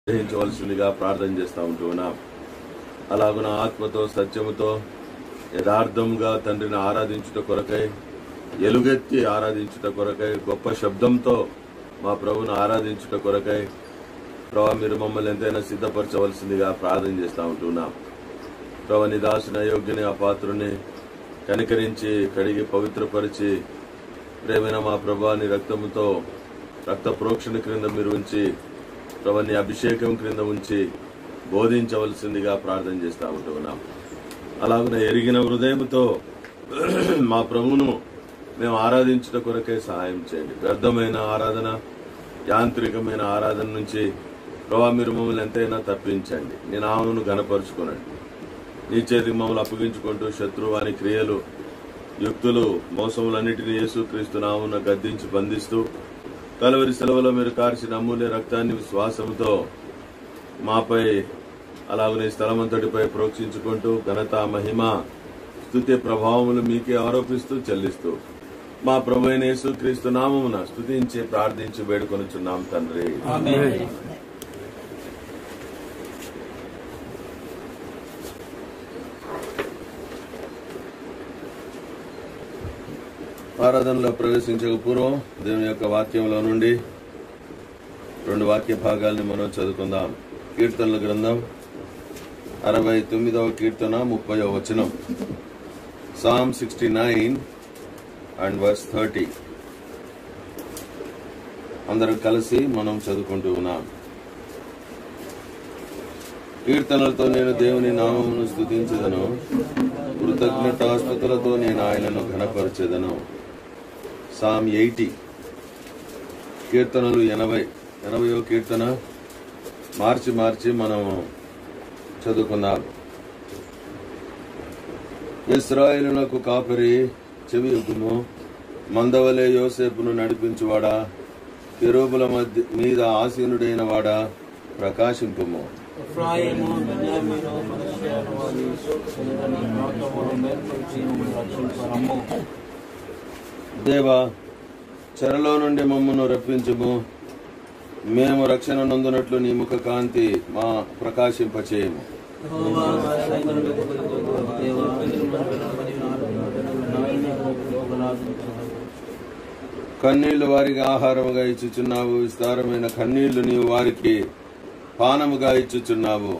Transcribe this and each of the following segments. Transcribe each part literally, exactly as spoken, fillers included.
గ్రహించవలసిందిగా ప్రార్థన చేస్తూ ఉంటున్నాం. అలాగున ఆత్మతో సత్యముతో యథార్థంగా తండ్రిని ఆరాధించుట కొరకై, ఎలుగెత్తి ఆరాధించుట కొరకై, గొప్ప శబ్దంతో మా ప్రభువును ఆరాధించుట కొరకై ప్రభు మీరు మమ్మల్ని ఎంతైనా సిద్ధపరచవలసిందిగా ప్రార్థన చేస్తూ ఉంటున్నాం. ప్రభు నీ దాసుని అయోగ్యని అపాత్రుని కనికరించి కడిగి పవిత్రపరిచి ప్రేమైన మా ప్రభుని రక్తముతో రక్త ప్రోక్షణ క్రింద మీరు ఉంచి ప్రభు నీ అభిషేకం క్రింద ఉంచి బోధించవలసిందిగా ప్రార్థన చేస్తూ ఉంటున్నాం. అలాగనే ఎరిగిన హృదయంతో మా ప్రభువును మేము ఆరాధించుట కొరకే సహాయం చేయండి. వ్యర్థమైన ఆరాధన, యాంత్రికమైన ఆరాధన నుంచి ప్రభు మీరు మమ్మల్ని ఎంతైనా తప్పించండి. నీ నామమును ఘనపరుచుకునండి. నీ చేతికి మమ్మల్ని అప్పగించుకుంటూ శత్రువాని క్రియలు, యుక్తులు, మోసములన్నిటినీ యేసుక్రీస్తు నామమున గద్దించి బంధిస్తూ కలువరి సెలవులో మీరు కార్చిన అమూల్య రక్తాన్ని విశ్వాసంతో మాపై అలాగనే స్థలమంతటిపై ప్రోక్షించుకుంటూ ఘనత, మహిమ, స్తుతి, ప్రభావములు మీకే ఆరోపిస్తూ చెల్లిస్తూ మా ప్రభువైన యేసుక్రీస్తు నామమున స్తుతించి ప్రార్థించి వేడుకొనుచున్నాం తండ్రి. ఆరాధనలో ప్రవేశించక పూర్వం దేవుని యొక్క వాక్యంలో నుండి రెండు వాక్య భాగాల్ని మనం చదువుకుందాం. కీర్తనల గ్రంథం అరవై తొమ్మిదవ కీర్తన ముప్పైవ వచనం. Psalm sixty nine and verse thirty. అందరం కలిసి మనం చదువుకుంటూ ఉన్నాం. కీర్తనలతో నేను దేవుని నామమును స్తుతించెదను, కృతజ్ఞతాస్తుతులతో నేను ఆయనను ఘనపరచెదను. Sam eighty. కీర్తనలు ఎనభై ఎనభైవ కీర్తన మార్చి మార్చి మనం చదువుకున్నాం. ఇశ్రాయేలునకు కాపరి చెవియొగ్గుము, మందవలే యోసేపును నడిపించువాడా, కెరూబుల మధ్య మీద ఆసీనుడైన వాడా ప్రకాశింపుము. దేవా, చెరలో నుండి మమ్మను రప్పించుము, మేము రక్షణ నొందునట్లు నీ ముఖ కాంతి మా ప్రకాశింపచేయము. కన్నీళ్లు వారికి ఆహారముగా ఇచ్చుచున్నావు, విస్తారమైన కన్నీళ్లు నీవు వారికి పానముగా ఇచ్చుచున్నావు.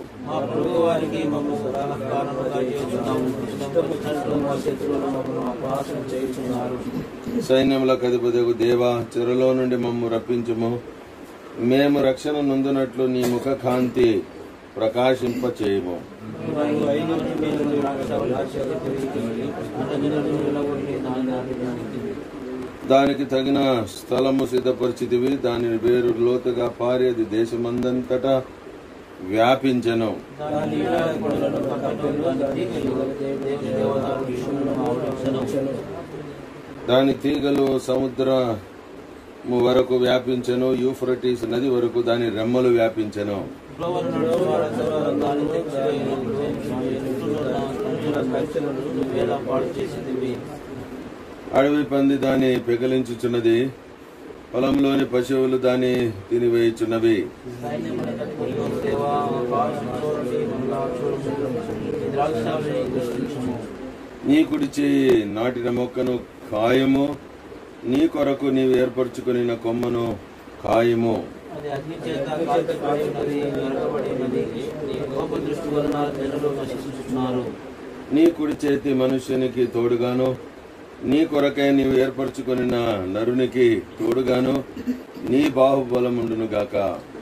సైన్యములకు అధిపతియగు దేవా, చెరలో నుండి మమ్ము రప్పించుము, మేము రక్షణ నొందునట్లు నీ ముఖ కాంతి ప్రకాశింపచేయము. దానికి తగిన స్థలము సిద్ధపరిచితివి, దానిని వేరు లోతుగా పారేది దేశమందంతటా వ్యాపించెను. దాని తీగలు సముద్రము వరకు వ్యాపించెను, యూఫ్రటీస్ నది వరకు దాని రెమ్మలు వ్యాపించెను. అడవి పంది దాన్ని పెకలించుచున్నది, పొలంలోని పశువులు దాన్ని తినివేయుచున్నవి. నీ కుడిచి నాటిన మొక్కను ఖాయము, నీ కొరకు నీవు ఏర్పరచుకుని కొమ్మను ఖాయము. నీ కుడి చేతి మనుష్యునికి తోడుగాను, నీ కొరకై నీవు ఏర్పరచుకుని నరునికి తోడుగాను నీ బాహుబలముండును గాక.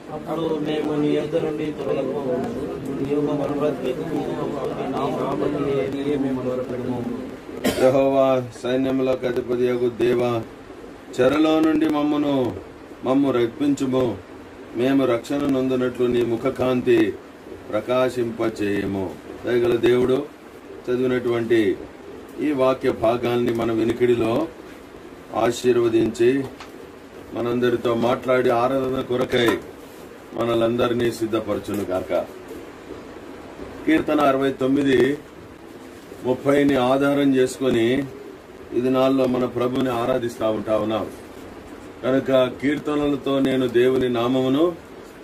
యెహోవా, సైన్యములకు అధిపతియగు దేవా, చెరలో నుండి మమ్మను మమ్ము రప్పించుము, మేము రక్షణ నొందునట్లు నీ ముఖ కాంతి ప్రకాశింపచేయము. దయగల దేవుడు, చదివినటువంటి ఈ వాక్య భాగాన్ని మన వినికిడిలో ఆశీర్వదించి మనందరితో మాట్లాడి ఆరాధన కొరకై మనలందరినీ సిద్ధపరచును గాక. కీర్తన అరవై తొమ్మిది ముప్పైని ఆధారం చేసుకుని ఈ దినాల్లో మన ప్రభుని ఆరాధిస్తూ ఉంటా ఉన్నాం. కనుక కీర్తనలతో నేను దేవుని నామమును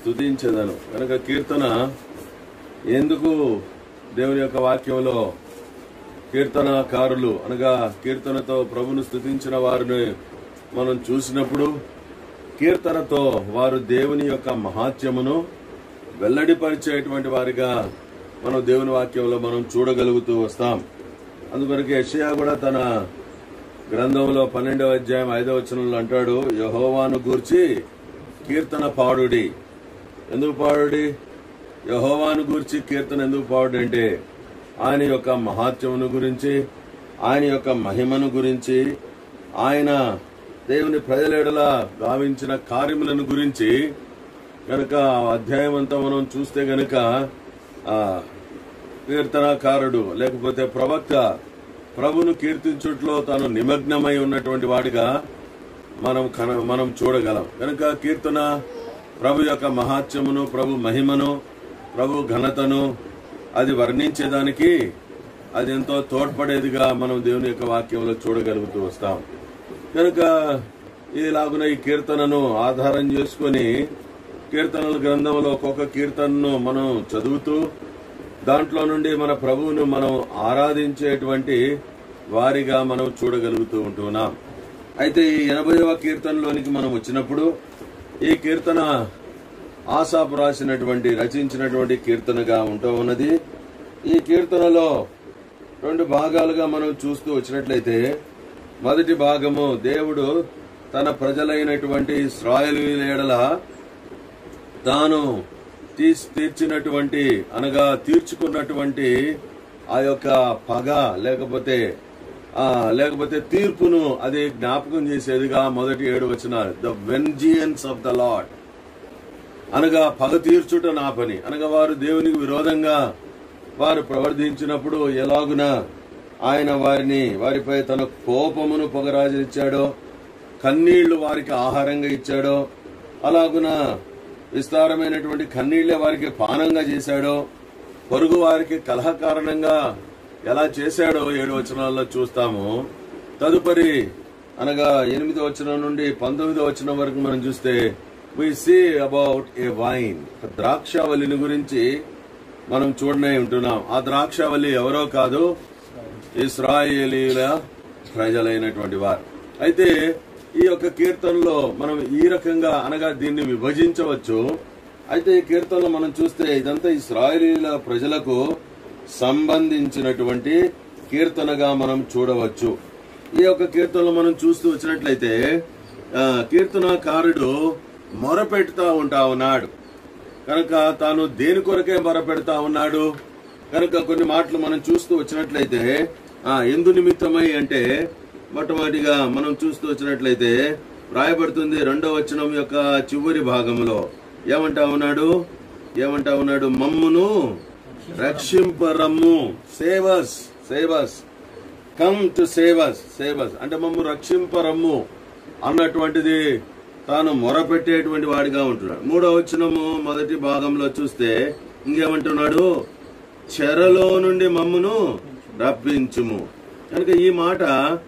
స్తుతించెదను. కనుక కీర్తన ఎందుకు దేవుని యొక్క వాక్యంలో కీర్తనకారులు అనగా కీర్తనతో ప్రభును స్తుతించిన వారిని మనం చూసినప్పుడు కీర్తనతో వారు దేవుని యొక్క మహాత్యమును వెల్లడిపరిచేటువంటి వారిగా మనం దేవుని వాక్యంలో మనం చూడగలుగుతూ వస్తాం. అందుకొరకు యెషయా కూడా తన గ్రంథంలో పన్నెండవ అధ్యాయం ఐదవ వచనంలో అంటాడు, యెహోవాను గూర్చి కీర్తన పాడుడి. ఎందుకు పాడుడి? యెహోవాను గూర్చి కీర్తన ఎందుకు పాడుడి అంటే ఆయన యొక్క మహాత్యమును గురించి, ఆయన యొక్క మహిమను గురించి, ఆయన దేవుని ప్రజల ఎడల గావించిన కార్యములను గురించి గనక అధ్యాయం అంతా మనం చూస్తే గనక ఆ కీర్తనకారుడు లేకపోతే ప్రవక్త ప్రభును కీర్తించుట్లో తాను నిమగ్నమై ఉన్నటువంటి వాడిగా మనం మనం చూడగలం. కనుక కీర్తన ప్రభు యొక్క మహాత్యమును, ప్రభు మహిమను, ప్రభు ఘనతను అది వర్ణించేదానికి అది ఎంతో తోడ్పడేదిగా మనం దేవుని యొక్క వాక్యంలో చూడగలుగుతూ వస్తాం. కనుక ఇలాగున ఈ కీర్తనను ఆధారం చేసుకుని కీర్తనల గ్రంథంలో ఒక్కొక్క కీర్తనను మనం చదువుతూ దాంట్లో నుండి మన ప్రభువును మనం ఆరాధించేటువంటి వారిగా మనం చూడగలుగుతూ ఉంటున్నాం. అయితే ఈ ఎనభైవ కీర్తనలోనికి మనం వచ్చినప్పుడు ఈ కీర్తన ఆసాపు రాసినటువంటి రచించినటువంటి కీర్తనగా ఉంటూ ఉన్నది. ఈ కీర్తనలో రెండు భాగాలుగా మనం చూస్తూ వచ్చినట్లయితే మొదటి భాగము దేవుడు తన ప్రజలైనటువంటి ఇశ్రాయేలీయుల ఎడల తాను తీర్చినటువంటి అనగా తీర్చుకున్నటువంటి ఆ యొక్క పగ లేకపోతే ఆ లేకపోతే తీర్పును అది జ్ఞాపకం చేసేదిగా మొదటి ఏడు వచనాలు. The vengeance of the Lord అనగా పగ తీర్చుట నా పని అనగా వారు దేవునికి విరోధంగా వారు ప్రవర్తించినప్పుడు ఎలాగున ఆయన వారిని వారిపై తన కోపమును పొగరాజనిచ్చాడో, కన్నీళ్లు వారికి ఆహారంగా ఇచ్చాడో, అలాగున విస్తారమైనటువంటి కన్నీళ్లే వారికి పానంగా చేశాడో, పొరుగు వారికి కలహ కారణంగా ఎలా చేశాడో ఏడు వచనాల్లో చూస్తాము. తదుపరి అనగా ఎనిమిదో వచనం నుండి పంతొమ్మిదో వచనం వరకు మనం చూస్తే we see about a wine, ద్రాక్షావల్లిని గురించి మనం చూడనే ఉంటున్నాం. ఆ ద్రాక్షావల్లి ఎవరో కాదు, ఇశ్రాయేలీయుల ప్రజలైనటువంటి వారు. అయితే ఈ యొక్క కీర్తనలో మనం ఈ రకంగా అనగా దీన్ని విభజించవచ్చు. అయితే ఈ కీర్తనలో మనం చూస్తే ఇదంతా ఇశ్రాయేలీయుల ప్రజలకు సంబంధించినటువంటి కీర్తనగా మనం చూడవచ్చు. ఈ యొక్క కీర్తనలో మనం చూస్తూ వచ్చినట్లయితే కీర్తనకారుడు మొరపెడతా ఉంటా ఉన్నాడు. కనుక తాను దేని కొరకే మొరపెడతా ఉన్నాడు కనుక కొన్ని మాటలు మనం చూస్తూ వచ్చినట్లయితే ఆ ఎందు నిమిత్తమై అంటే మొట్టమొదటిగా మనం చూస్తూ వచ్చినట్లయితే రాయబడుతుంది రెండో వచనం యొక్క చివరి భాగంలో ఏమంటా ఉన్నాడు ఏమంటా ఉన్నాడు మమ్మును రక్షింపరమ్ము, save us save us come to save us save us అంటే మమ్ము రక్షింపరమ్ము అన్నటువంటిది తాను మొరపెట్టేటువంటి వాడిగా ఉంటున్నాడు. మూడో వచనము మొదటి భాగంలో చూస్తే ఇంకేమంటున్నాడు, చెరలో నుండి మమ్మును రప్పించుము. కనుక ఈ మాట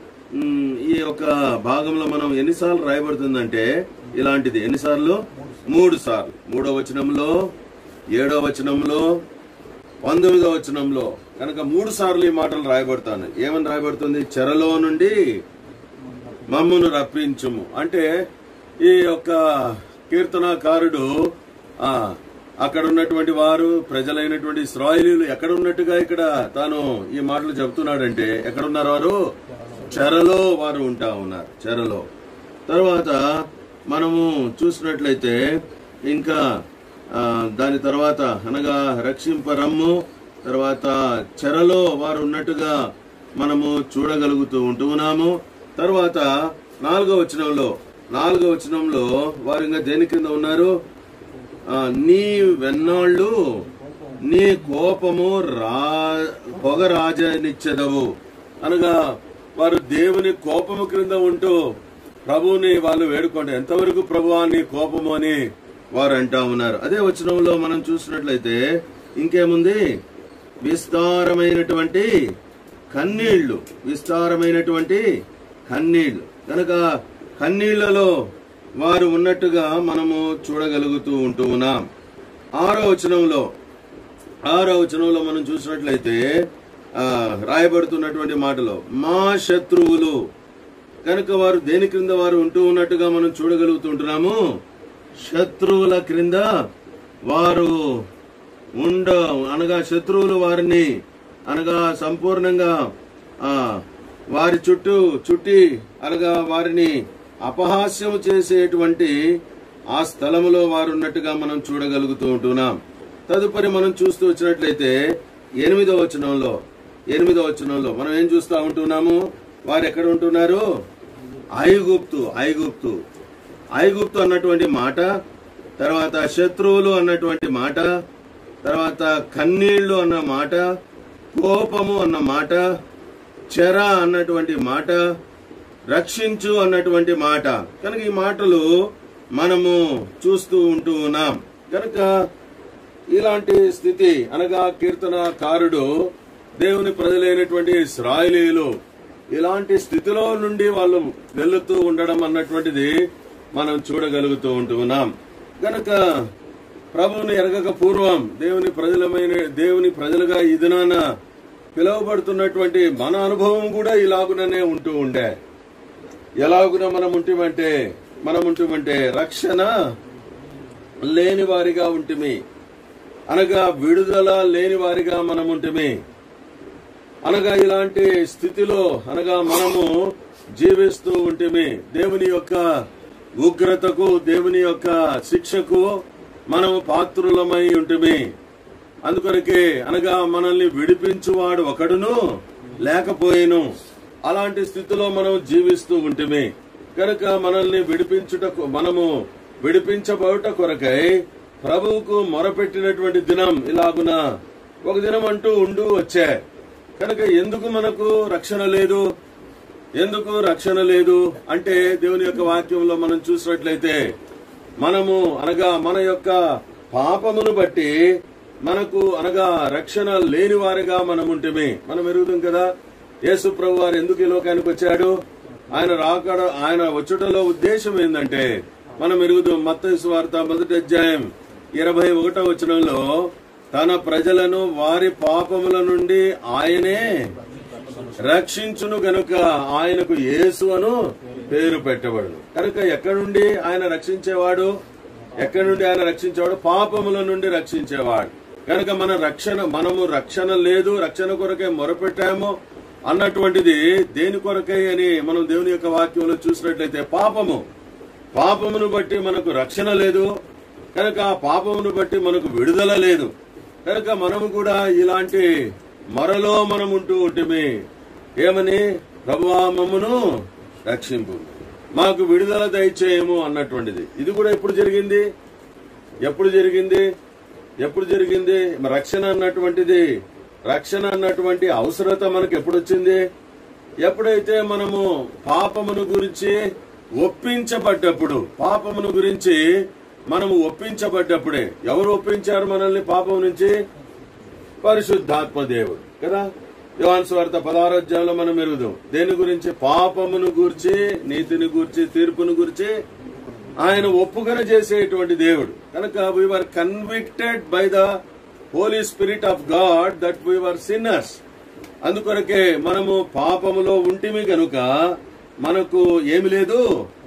ఈ యొక్క భాగంలో మనం ఎన్నిసార్లు రాయబడుతుందంటే ఇలాంటిది ఎన్నిసార్లు మూడు సార్లు మూడో వచనంలో, ఏడో వచనంలో, పంతొమ్మిదో వచనంలో కనుక మూడు సార్లు ఈ మాటలు రాయబడతాను. ఏమని రాయబడుతుంది? చెరలో నుండి మమ్మును రప్పించుము అంటే ఈ యొక్క కీర్తనకారుడు ఆ అక్కడ ఉన్నటువంటి వారు ప్రజలైనటువంటి ఇశ్రాయేలీయులు ఎక్కడ ఉన్నట్టుగా ఇక్కడ తాను ఈ మాటలు చెబుతున్నాడంటే ఎక్కడున్నారు వారు? చెరలో వారు ఉంటా ఉన్నారు, చెరలో. తర్వాత మనము చూసినట్లయితే ఇంకా దాని తర్వాత అనగా రక్షింపరమ్ము, తర్వాత చెరలో వారు ఉన్నట్టుగా మనము చూడగలుగుతూ ఉంటున్నాము. తర్వాత నాలుగో వచనంలో నాలుగో వచనంలో వారు ఇంకా దేని కింద ఉన్నారు? నీ వెన్నాళ్ళు నీ కోపము రా పొగ రాజనిచ్చెదవు అనగా వారు దేవుని కోపము క్రింద ఉంటూ ప్రభువుని వాళ్ళు వేడుకుంటే ఎంతవరకు ప్రభువా నీ కోపము అని వారు అంటా ఉన్నారు. అదే వచనంలో మనం చూసినట్లయితే ఇంకేముంది? విస్తారమైనటువంటి కన్నీళ్లు, విస్తారమైనటువంటి కన్నీళ్లు. కనుక కన్నీళ్లలో వారు ఉన్నట్టుగా మనము చూడగలుగుతూ ఉంటూ ఉన్నాం. ఆరో వచనంలో ఆరో వచనంలో మనం చూసినట్లయితే ఆ రాయబడుతున్నటువంటి మాటలో మా శత్రువులు కనుక వారు దేని క్రింద వారు ఉంటూ ఉన్నట్టుగా మనం చూడగలుగుతుంటున్నాము. శత్రువుల క్రింద వారు ఉండ అనగా శత్రువులు వారిని అనగా సంపూర్ణంగా ఆ వారి చుట్టూ చుట్టి అనగా వారిని అపహాస్యం చేసేటువంటి ఆ స్థలములో వారు ఉన్నట్టుగా మనం చూడగలుగుతూ ఉంటున్నాం. తదుపరి మనం చూస్తూ వచ్చినట్లయితే ఎనిమిదో వచనంలో ఎనిమిదో వచనంలో మనం ఏం చూస్తూ ఉంటున్నాము, వారు ఎక్కడ ఉంటున్నారు? ఐగుప్తు ఐగుప్తు ఐగుప్తు అన్నటువంటి మాట, తర్వాత శత్రువులు అన్నటువంటి మాట, తర్వాత కన్నీళ్లు అన్న మాట, కోపము అన్న మాట, చెర అన్నటువంటి మాట, రక్షించు అన్నటువంటి మాట. కనుక ఈ మాటలు మనము చూస్తూ ఉంటూ ఉన్నాం. కనుక ఇలాంటి స్థితి అనగా కీర్తనకారుడు దేవుని ప్రజలైనటువంటి ఇశ్రాయేలీయులు ఇలాంటి స్థితిలో నుండి వాళ్ళు వెళుతూ ఉండడం అన్నటువంటిది మనం చూడగలుగుతూ ఉంటూ ఉన్నాం. కనుక ప్రభువుని ఎరగక పూర్వం దేవుని ప్రజలమైన దేవుని ప్రజలుగా ఈ దినాన పిలువబడుతున్నటువంటి మన అనుభవం కూడా ఇలాగుననే ఉంటూ ఉండే. ఎలాగున మనం ఉంటిమంటే మనం ఉంటిమంటే రక్షణ లేని వారిగా ఉంటిమి, అనగా విడుదల లేని వారిగా మనం ఉంటిమి. అనగా ఇలాంటి స్థితిలో అనగా మనము జీవిస్తూ ఉంటిమి. దేవుని యొక్క ఉగ్రతకు దేవుని యొక్క శిక్షకు మనము పాత్రులమై ఉంటిమి. అందుకొరకే అనగా మనల్ని విడిపించువాడు ఒకడును లేకపోయేను. అలాంటి స్థితిలో మనం జీవిస్తూ ఉంటిమి. కనుక మనల్ని విడిపించుటకు మనము విడిపించబోట కొరకై ప్రభువుకు మొరపెట్టినటువంటి దినం ఇలాగున ఒక దినం అంటూ ఉంటూ వచ్చే. కనుక ఎందుకు మనకు రక్షణ లేదు, ఎందుకు రక్షణ లేదు అంటే దేవుని యొక్క వాక్యంలో మనం చూసినట్లయితే మనము అనగా మన యొక్క పాపమును బట్టి మనకు అనగా రక్షణ లేని వారిగా మనం ఉంటిమి. మనం ఎరుగుతాం కదా, యేసు ప్రభు వారు ఎందుకు ఈ లోకానికి వచ్చాడు, ఆయన రాకడ ఆయన వచ్చుటలో ఉద్దేశం ఏంటంటే మనం ఎరుగుతాం. మత్తయి సువార్త మొదటి అధ్యాయం ఇరవై ఒకటో వచనంలో తన ప్రజలను వారి పాపముల నుండి ఆయనే రక్షించును గనుక ఆయనకు యేసు అను పేరు పెట్టబడును. కనుక ఎక్కడి నుండి ఆయన రక్షించేవాడు, ఎక్కడి నుండి ఆయన రక్షించేవాడు? పాపముల నుండి రక్షించేవాడు. కనుక మన రక్షణ మనము రక్షణ లేదు, రక్షణ కొరకే మొరపెట్టాము అన్నటువంటిది దేని కొరకై అని మనం దేవుని యొక్క వాక్యంలో చూసినట్లయితే పాపము పాపమును బట్టి మనకు రక్షణ లేదు, కనుక ఆ పాపమును బట్టి మనకు విడుదల లేదు. కనుక మనము కూడా ఇలాంటి మొరలో మనం ఉంటూ ఉంటమే. ఏమని? ప్రభువా మమ్మును రక్షింపు, మాకు విడుదల దయచేయము అన్నటువంటిది. ఇది కూడా ఎప్పుడు జరిగింది ఎప్పుడు జరిగింది ఎప్పుడు జరిగింది రక్షణ అన్నటువంటిది రక్షణ అన్నటువంటి అవసరత మనకు ఎప్పుడు వచ్చింది? ఎప్పుడైతే మనము పాపమును గురించి ఒప్పించబడ్డప్పుడు, పాపమును గురించి మనము ఒప్పించబడ్డప్పుడే. ఎవరు ఒప్పించారు మనల్ని పాపం నుంచి? పరిశుద్ధాత్మ దేవుడు కదా. యోహాను సువార్త పదహారో అధ్యాయంలో మనం ఎరుగుదాం. దేని గురించి? పాపమును గూర్చి, నీతిని గూర్చి, తీర్పును గూర్చి ఆయన ఒప్పుకన చేసేటువంటి దేవుడు. కనుక we were convicted by the Holy Spirit of God that we were sinners. అందుకొరకే మనము పాపములో ఉంటిమి కనుక మనకు ఏమి లేదు,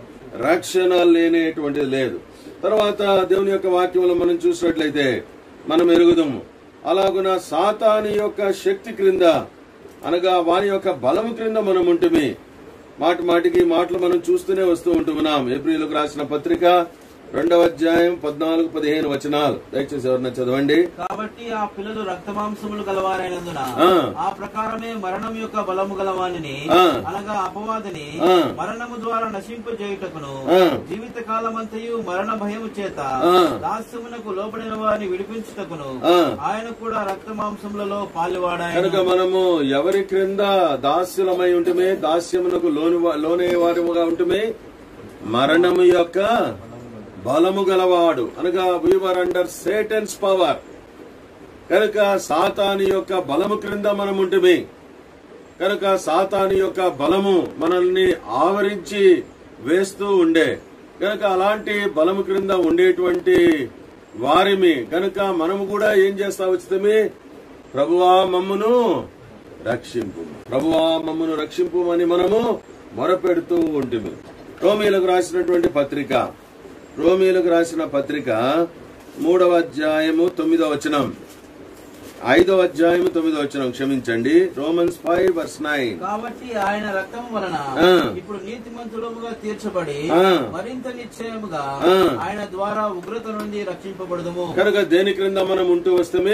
రక్షణ లేనేటువంటిది లేదు. తర్వాత దేవుని యొక్క వాక్యంలో మనం చూసినట్లయితే మనం ఎరుగుదాము. అలాగున సాతాను యొక్క శక్తి క్రింద అనగా వాని యొక్క బలము క్రింద మనం ఉంటుమి. మాటి మాటికి మాటలు మనం చూస్తూనే వస్తూ ఉంటున్నాం. ఏప్రిల్కు రాసిన పత్రిక రెండవ అధ్యాయం పద్నాలుగు పదిహేను వచనాలు దయచేసి ఎవరన్నా చదవండి. కాబట్టి ఆ పిల్లలు రక్తమాంసములు గలవారైనందున ఆ ప్రకారమే మరణం యొక్క బలము గలవానిని అనగా అపవాదిని మరణము ద్వారా నశింపజేయుటకును జీవిత కాలమంతయు మరణ భయము చేత దాస్యమునకు లోబడిన వారిని విడిపించుటకును ఆయన కూడా రక్తమాంసములలో పాలువాడాయన. కనుక మనము ఎవరి క్రింద దాస్యులమై ఉంటుమే, దాస్యమునకు లోను లోనే వారిగా ఉంటుమే, మరణము యొక్క బలము గలవాడు అనగా we were under Satan's power. కనుక సాతాను యొక్క బలము క్రింద మనం ఉంటుమే. కనుక సాతాను యొక్క బలము మనల్ని ఆవరించి వేస్తూ ఉండే. కనుక అలాంటి బలము క్రింద ఉండేటువంటి వారిమి. కనుక మనము కూడా ఏం చేస్తా వచ్చితమే, ప్రభువా మమ్మును రక్షింపు, ప్రభువా మమ్మును రక్షింపు అని మనము మొరపెడుతూ ఉంటుంది. రోమీలకు రాసినటువంటి పత్రిక, రోమీలకు రాసిన పత్రిక మూడవ అధ్యాయము తొమ్మిదవ వచనం, ఐదవ అధ్యాయము తొమ్మిదవ వచనం, క్షమించండి, రోమన్స్ ఫైవ్ వర్స్ నైన్. కాబట్టి ఆయన రక్తం వలన ఇప్పుడు నీతిమంతులముగా తీర్చబడి మరింత నిశ్చయముగా ఆయన ద్వారా ఉగ్రత నుండి రక్షింపబడదుము. కనుక దేని క్రింద మనం ఉంటూ వస్తమే,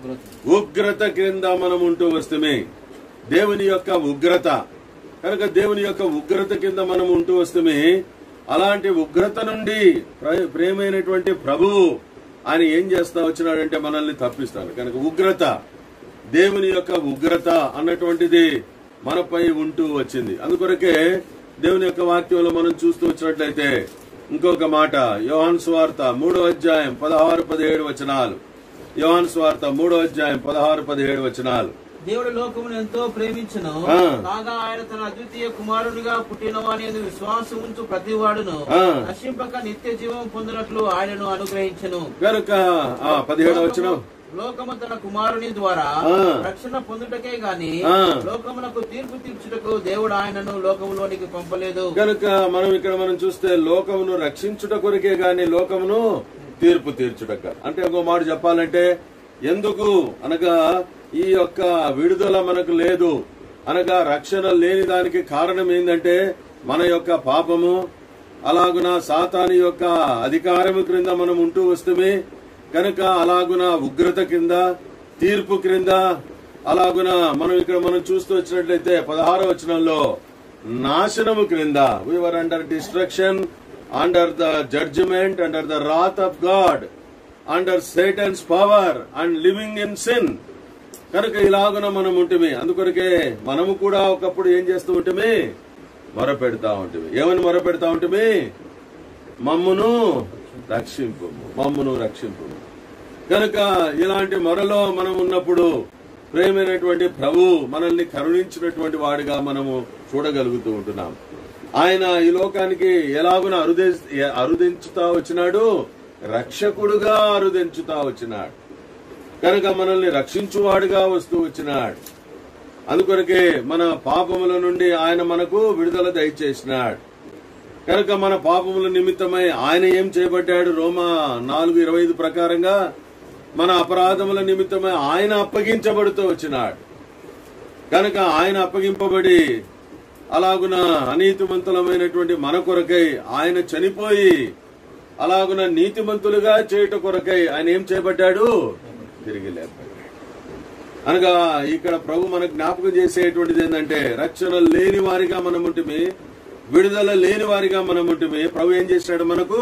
ఉగ్రత క్రింద మనం ఉంటూ వస్తమే, దేవుని యొక్క ఉగ్రత. కనుక దేవుని యొక్క ఉగ్రత కింద మనం ఉంటూ వస్తమే. అలాంటి ఉగ్రత నుండి ప్రేమైనటువంటి ప్రభువు ఆయన ఏం చేస్తా వచ్చినాడంటే మనల్ని తప్పిస్తాడు. కనుక ఉగ్రత, దేవుని యొక్క ఉగ్రత అన్నటువంటిది మనపై ఉంటూ వచ్చింది. అందుకొరకే దేవుని యొక్క వాక్యంలో మనం చూస్తూ వచ్చినట్లయితే ఇంకొక మాట, యోహాను సువార్త మూడో అధ్యాయం పదహారు పదిహేడు వచనాలు, యోహాను సువార్త మూడో అధ్యాయం పదహారు పదిహేడు వచనాలు. దేవుడు లోకమును ఎంతో ప్రేమించును, కాగా ఆయన తన అద్వితీయ కుమారునిగా పుట్టిన వాని యందు విశ్వాసం ఉంచు ప్రతి వాడును నశింపక నిత్య జీవం పొందినట్లు ఆయనను అనుగ్రహించెను. కనుక పదిహేడు వచనం, లోకము తన కుమారుని ద్వారా రక్షణ పొందుటకే గాని లోకమునకు తీర్పు తీర్చుటకు దేవుడు ఆయనను లోకములోనికి పంపలేదు. కనుక మనం ఇక్కడ మనం చూస్తే లోకమును రక్షించుట కొరకే గాని లోకమును తీర్పు తీర్చుటక. అంటే ఇంకో మాట చెప్పాలంటే, ఎందుకు అనగా ఈ యొక్క విడుదల మనకు లేదు అనగా రక్షణ లేని దానికి కారణం ఏంటంటే మన యొక్క పాపము, అలాగున సాతాను యొక్క అధికారము క్రింద మనం ఉంటూ వస్తమే. కనుక అలాగున ఉగ్రత కింద, తీర్పు క్రింద, అలాగున మనం ఇక్కడ మనం చూస్తూ వచ్చినట్లయితే పదహారవ వచనంలో నాశనము క్రింద, we were under destruction, under the judgment, under the wrath of God, under Satan's power and living in sin. కనుక ఇలాగున మనం ఉంటమే. అందుకొరకే మనము కూడా ఒకప్పుడు ఏం చేస్తూ ఉంటమే, మొరపెడతా ఉంటమే. ఏమని మొరపెడతా ఉంటమే, మమ్మును రక్షింపు, మమ్మును రక్షింపు. కనుక ఇలాంటి మొరలో మనం ఉన్నప్పుడు ప్రేమైనటువంటి ప్రభు మనల్ని కరుణించినటువంటి వాడిగా మనము చూడగలుగుతూ ఉంటున్నాం. ఆయన ఈ లోకానికి ఎలాగున అరుదే అరుదించుతా వచ్చినాడు, రక్షకుడుగా అరుదించుతా వచ్చినాడు. కనుక మనల్ని రక్షించువాడుగా వస్తూ వచ్చినాడు. అందుకొరకే మన పాపముల నుండి ఆయన మనకు విడుదల దయచేసినాడు. కనుక మన పాపముల నిమిత్తమై ఆయన ఏం చేయబడ్డాడు, రోమా నాలుగు ఇరవై ఐదు ప్రకారంగా మన అపరాధముల నిమిత్తమై ఆయన అప్పగించబడుతూ వచ్చినాడు. కనుక ఆయన అప్పగింపబడి అలాగున అనీతిమంతులమైనటువంటి మన కొరకై ఆయన చనిపోయి అలాగున నీతిమంతులుగా చేయుట కొరకై ఆయన ఏం చేయబడ్డాడు, తిరిగి లేపబడ్డాడు. అనగా ఇక్కడ ప్రభు మనకు జ్ఞాపకం చేసేటువంటిది ఏంటంటే, రక్షణ లేని వారిగా మనం ఉంటుమే, విడుదల లేని వారిగా మనం ఉంటుమే. ప్రభు ఏం చేసినాడు, మనకు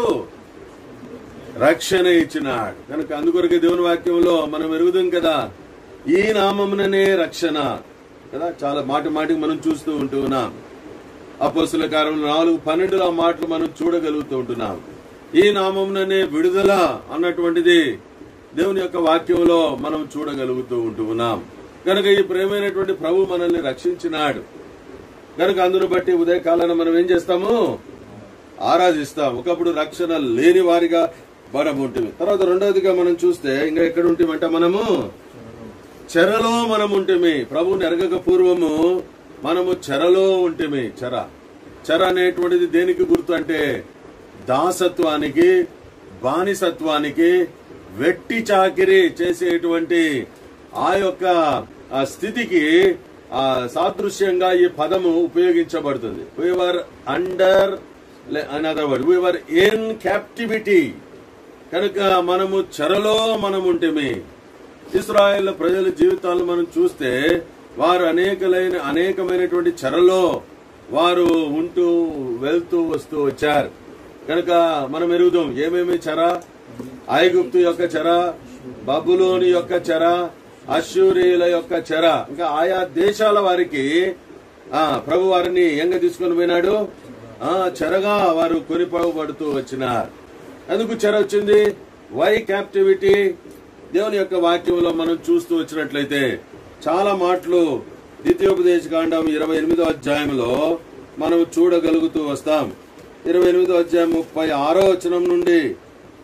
రక్షణ ఇచ్చినాడు. కనుక అందుకొరకే దేవుని వాక్యంలో మనం ఎరుగుదాం కదా, ఈ నామముననే రక్షణ కదా, చాలా మాటి మాటికి మనం చూస్తూ ఉంటూ ఉన్నాం. అపోస్తుల కార్యములు నాలుగు పన్నెండులో మాటలు మనం చూడగలుగుతూ ఉంటున్నాం. ఈ నామముననే విడుదల అన్నటువంటిది దేవుని యొక్క వాక్యంలో మనం చూడగలుగుతూ ఉంటూ ఉన్నాం. కనుక ఈ ప్రేమైనటువంటి ప్రభు మనల్ని రక్షించినాడు. కనుక అందును బట్టి ఉదయకాలాన మనం ఏం చేస్తాము, ఆరాధిస్తాం. ఒకప్పుడు రక్షణ లేని వారిగా మనం ఉంటుంది. తర్వాత రెండవదిగా మనం చూస్తే ఇంకా ఎక్కడ ఉంటామంట, మనము చెరలో మనం ఉంటమే. ప్రభువుని ఎరగక పూర్వము మనము చెరలో ఉంటమే. చెర చెర అనేటువంటిది దేనికి గుర్తు అంటే, దాసత్వానికి, బానిసత్వానికి, వెట్టి చాకిరి చేసేటువంటి ఆ యొక్క స్థితికి సాదృశ్యంగా ఈ పదము ఉపయోగించబడుతుంది. we were under, another word, we were in captivity. కనుక మనము చెరలో మనం ఉంటమే. ఇశ్రాయేలు ప్రజల జీవితాలను మనం చూస్తే వారు అనేకలైన అనేకమైనటువంటి చెరలో వారు ఉంటూ వెళ్తూ వస్తూ వచ్చారు. కనుక మనం ఎరుగుదాం ఏమేమి చెర, ఐగుప్తు యొక్క చెర, బబులోని యొక్క చెర, అశ్షూరీయుల యొక్క చెర, ఇంకా ఆయా దేశాల వారికి ఆ ప్రభు వారిని ఎంగ తీసుకుని పోయినాడు, ఆ చెరగా వారు కొనిపోబడుతూ వచ్చినారు. ఎందుకు చెర వచ్చింది, వై క్యాప్టివిటీ? దేవుని యొక్క వాక్యంలో మనం చూస్తూ వచ్చినట్లయితే చాలా మాటలు ద్వితీయోపదేశ కాండం ఇరవై ఎనిమిదో అధ్యాయంలో మనం చూడగలుగుతూ వస్తాం. ఇరవై ఎనిమిదో అధ్యాయం ముప్పై ఆరో వచనం నుండి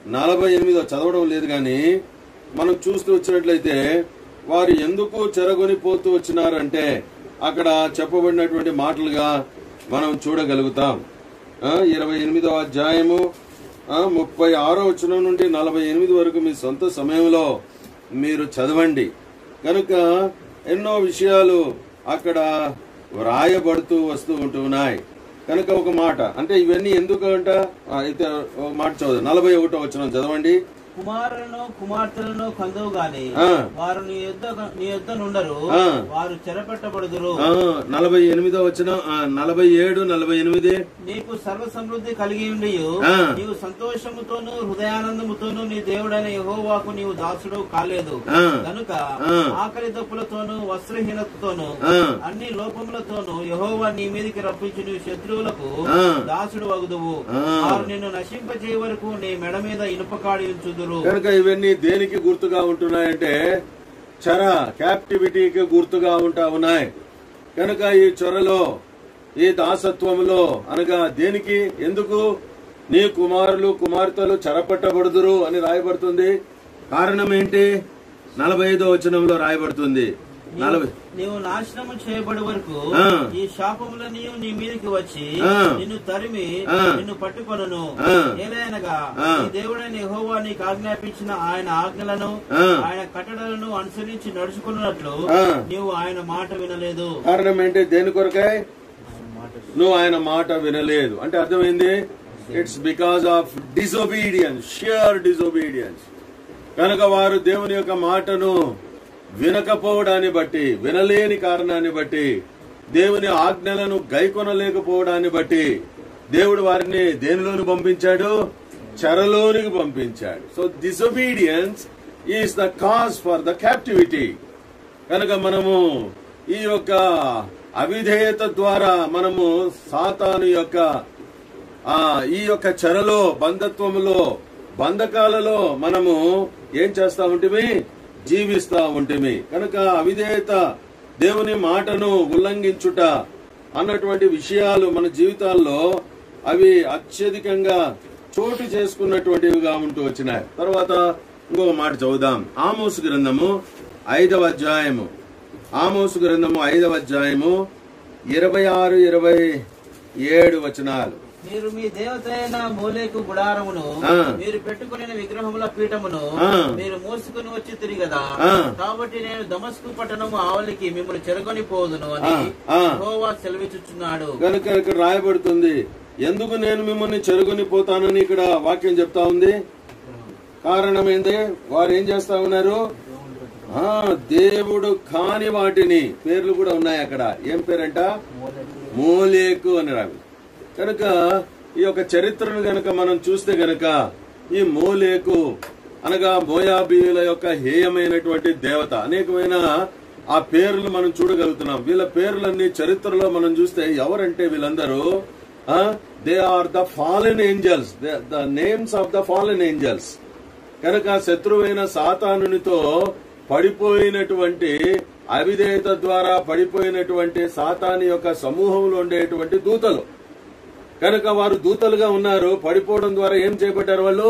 నలభై ఎనిమిదో చదవడం లేదు కానీ మనం చూస్తూ వచ్చినట్లయితే వారు ఎందుకు చెరగొని పోతూ వచ్చినారంటే అక్కడ చెప్పబడినటువంటి మాటలుగా మనం చూడగలుగుతాం. ఇరవై ఎనిమిదో అధ్యాయము ముప్పై ఆరో వచనం నుండి నలభై ఎనిమిది వరకు మీ సొంత సమయంలో మీరు చదవండి. కనుక ఎన్నో విషయాలు అక్కడ వ్రాయబడుతూ వస్తూ ఉంటున్నాయి. కనుక ఒక మాట అంటే ఇవన్నీ ఎందుకు అంట అయితే ఒక మాట చదువు. నలభై ఒకటో వచనం చదవండి. కుమారులను కుమార్తెలను కందువు గాని వారు నీ యొద్ద నీ యొద్ద నుండరు, వారు చెరపట్టబడుదురు. నలభై ఎనిమిదో వచనం నలభై ఏడు నలభై ఎనిమిది నీకు సర్వ సమృద్ధి కలిగి ఉండి నీవు సంతోషముతోను హృదయానందముతోను నీ దేవుడైన యెహోవాకు నీవు దాసుడు కాలేదు కనుక ఆకలి దప్పులతోను వస్త్రహీనతతోను అన్ని లోపములతోను యెహోవా నీ మీదికి రప్పించి నీ శత్రువులకు దాసుడు వగుదువు. వారు నిన్ను నశింపజేయ వరకు నీ మెడ మీద ఇనుపకాడి ఉంచుదు. కనుక ఇవన్నీ దేనికి గుర్తుగా ఉంటున్నాయంటే చెర క్యాప్టివిటీకి గుర్తుగా ఉంటా ఉన్నాయి. కనుక ఈ చెరలో ఈ దాసత్వంలో అనగా దేనికి ఎందుకు నీ కుమారులు కుమార్తెలు చెరపట్టబడుదురు అని రాయబడుతుంది. కారణం ఏంటి? నలభై ఐదో వచనంలో రాయబడుతుంది. నలభై నీవు నాశనము చేయబడి వరకు ఈ శాపములని నీ మీదకి వచ్చి నిన్ను తరిమి నిన్ను పట్టుకొనును. ఏలైనగా నీ దేవుడైన యెహోవా నీకు ఆజ్ఞాపించిన ఆయన ఆజ్ఞలను ఆయన కట్టడలను అనుసరించి నడుచుకున్నట్లు నీవు ఆయన మాట వినలేదు. కారణం ఏంటి? దేని కొరకై నువ్వు ఆయన మాట వినలేదు అంటే అర్థమైంది. It's because of disobedience, sheer disobedience. కనుక వారు దేవుని యొక్క మాటను వినకపోవడాన్ని బట్టి, వినలేని కారణాన్ని బట్టి, దేవుని ఆజ్ఞలను గైకొనలేకపోవడాన్ని బట్టి దేవుడు వారిని దేనిలోని పంపించాడు? చెరలోనికి పంపించాడు. So disobedience is the cause for the captivity. కనుక మనము ఈ యొక్క అవిధేయత ద్వారా మనము సాతాను యొక్క ఆ ఈ యొక్క చెరలో బంధత్వములో బంధకాలలో మనము ఏం చేస్తా ఉంటిమి? జీవిస్తా ఉంటిమి. కనుక అవిధేయత, దేవుని మాటను ఉల్లంఘించుట అన్నటువంటి విషయాలు మన జీవితాల్లో అవి అత్యధికంగా చోటు చేసుకున్నటువంటివిగా ఉంటూ వచ్చినాయి. తర్వాత ఇంకొక మాట చదువుదాం. ఆమోసు గ్రంథము ఐదవ అధ్యాయము ఆమోసు గ్రంథము ఐదవ అధ్యాయము ఇరవై ఆరు ఇరవై ఏడు వచనాలు. మీరు మీ దేవత అయిన మోలేకు గుడారమును మీరు పెట్టుకునే విగ్రహముల పీఠమును మీరు మోసుకుని వచ్చి తిరిగదా, కాబట్టి నేను దమస్కు పట్టణము ఆవలికి మిమ్మల్ని చెరగొని పోదును అని యెహోవా సెలవిచ్చుచున్నాడు. కనుక ఇక్కడ రాయబడుతుంది ఎందుకు నేను మిమ్మల్ని చెరగొని పోతానని ఇక్కడ వాక్యం చెప్తా ఉంది. కారణం ఏంటి? వారు ఏం చేస్తా ఉన్నారు? ఆ దేవుడు కాని వాటిని పేర్లు కూడా ఉన్నాయి అక్కడ. ఏం పేరంట? మోలేకు అని రావి. కనుక ఈ యొక్క చరిత్రను గనక మనం చూస్తే గనక ఈ మోలేకు అనగా మోయాబీయుల యొక్క హేయమైనటువంటి దేవత అనేకమైన ఆ పేర్లు మనం చూడగలుగుతున్నాం. వీళ్ళ పేర్లన్నీ చరిత్రలో మనం చూస్తే ఎవరంటే వీళ్ళందరూ they are the fallen angels, the names of the fallen angels. కనుక శత్రువైన సాతానునితో పడిపోయినటువంటి అవిధేయత ద్వారా పడిపోయినటువంటి సాతాను యొక్క సమూహంలో ఉండేటువంటి దూతలు. కనుక వారు దూతలుగా ఉన్నారు. పడిపోవడం ద్వారా ఏం చేయబడ్డారు? వాళ్ళు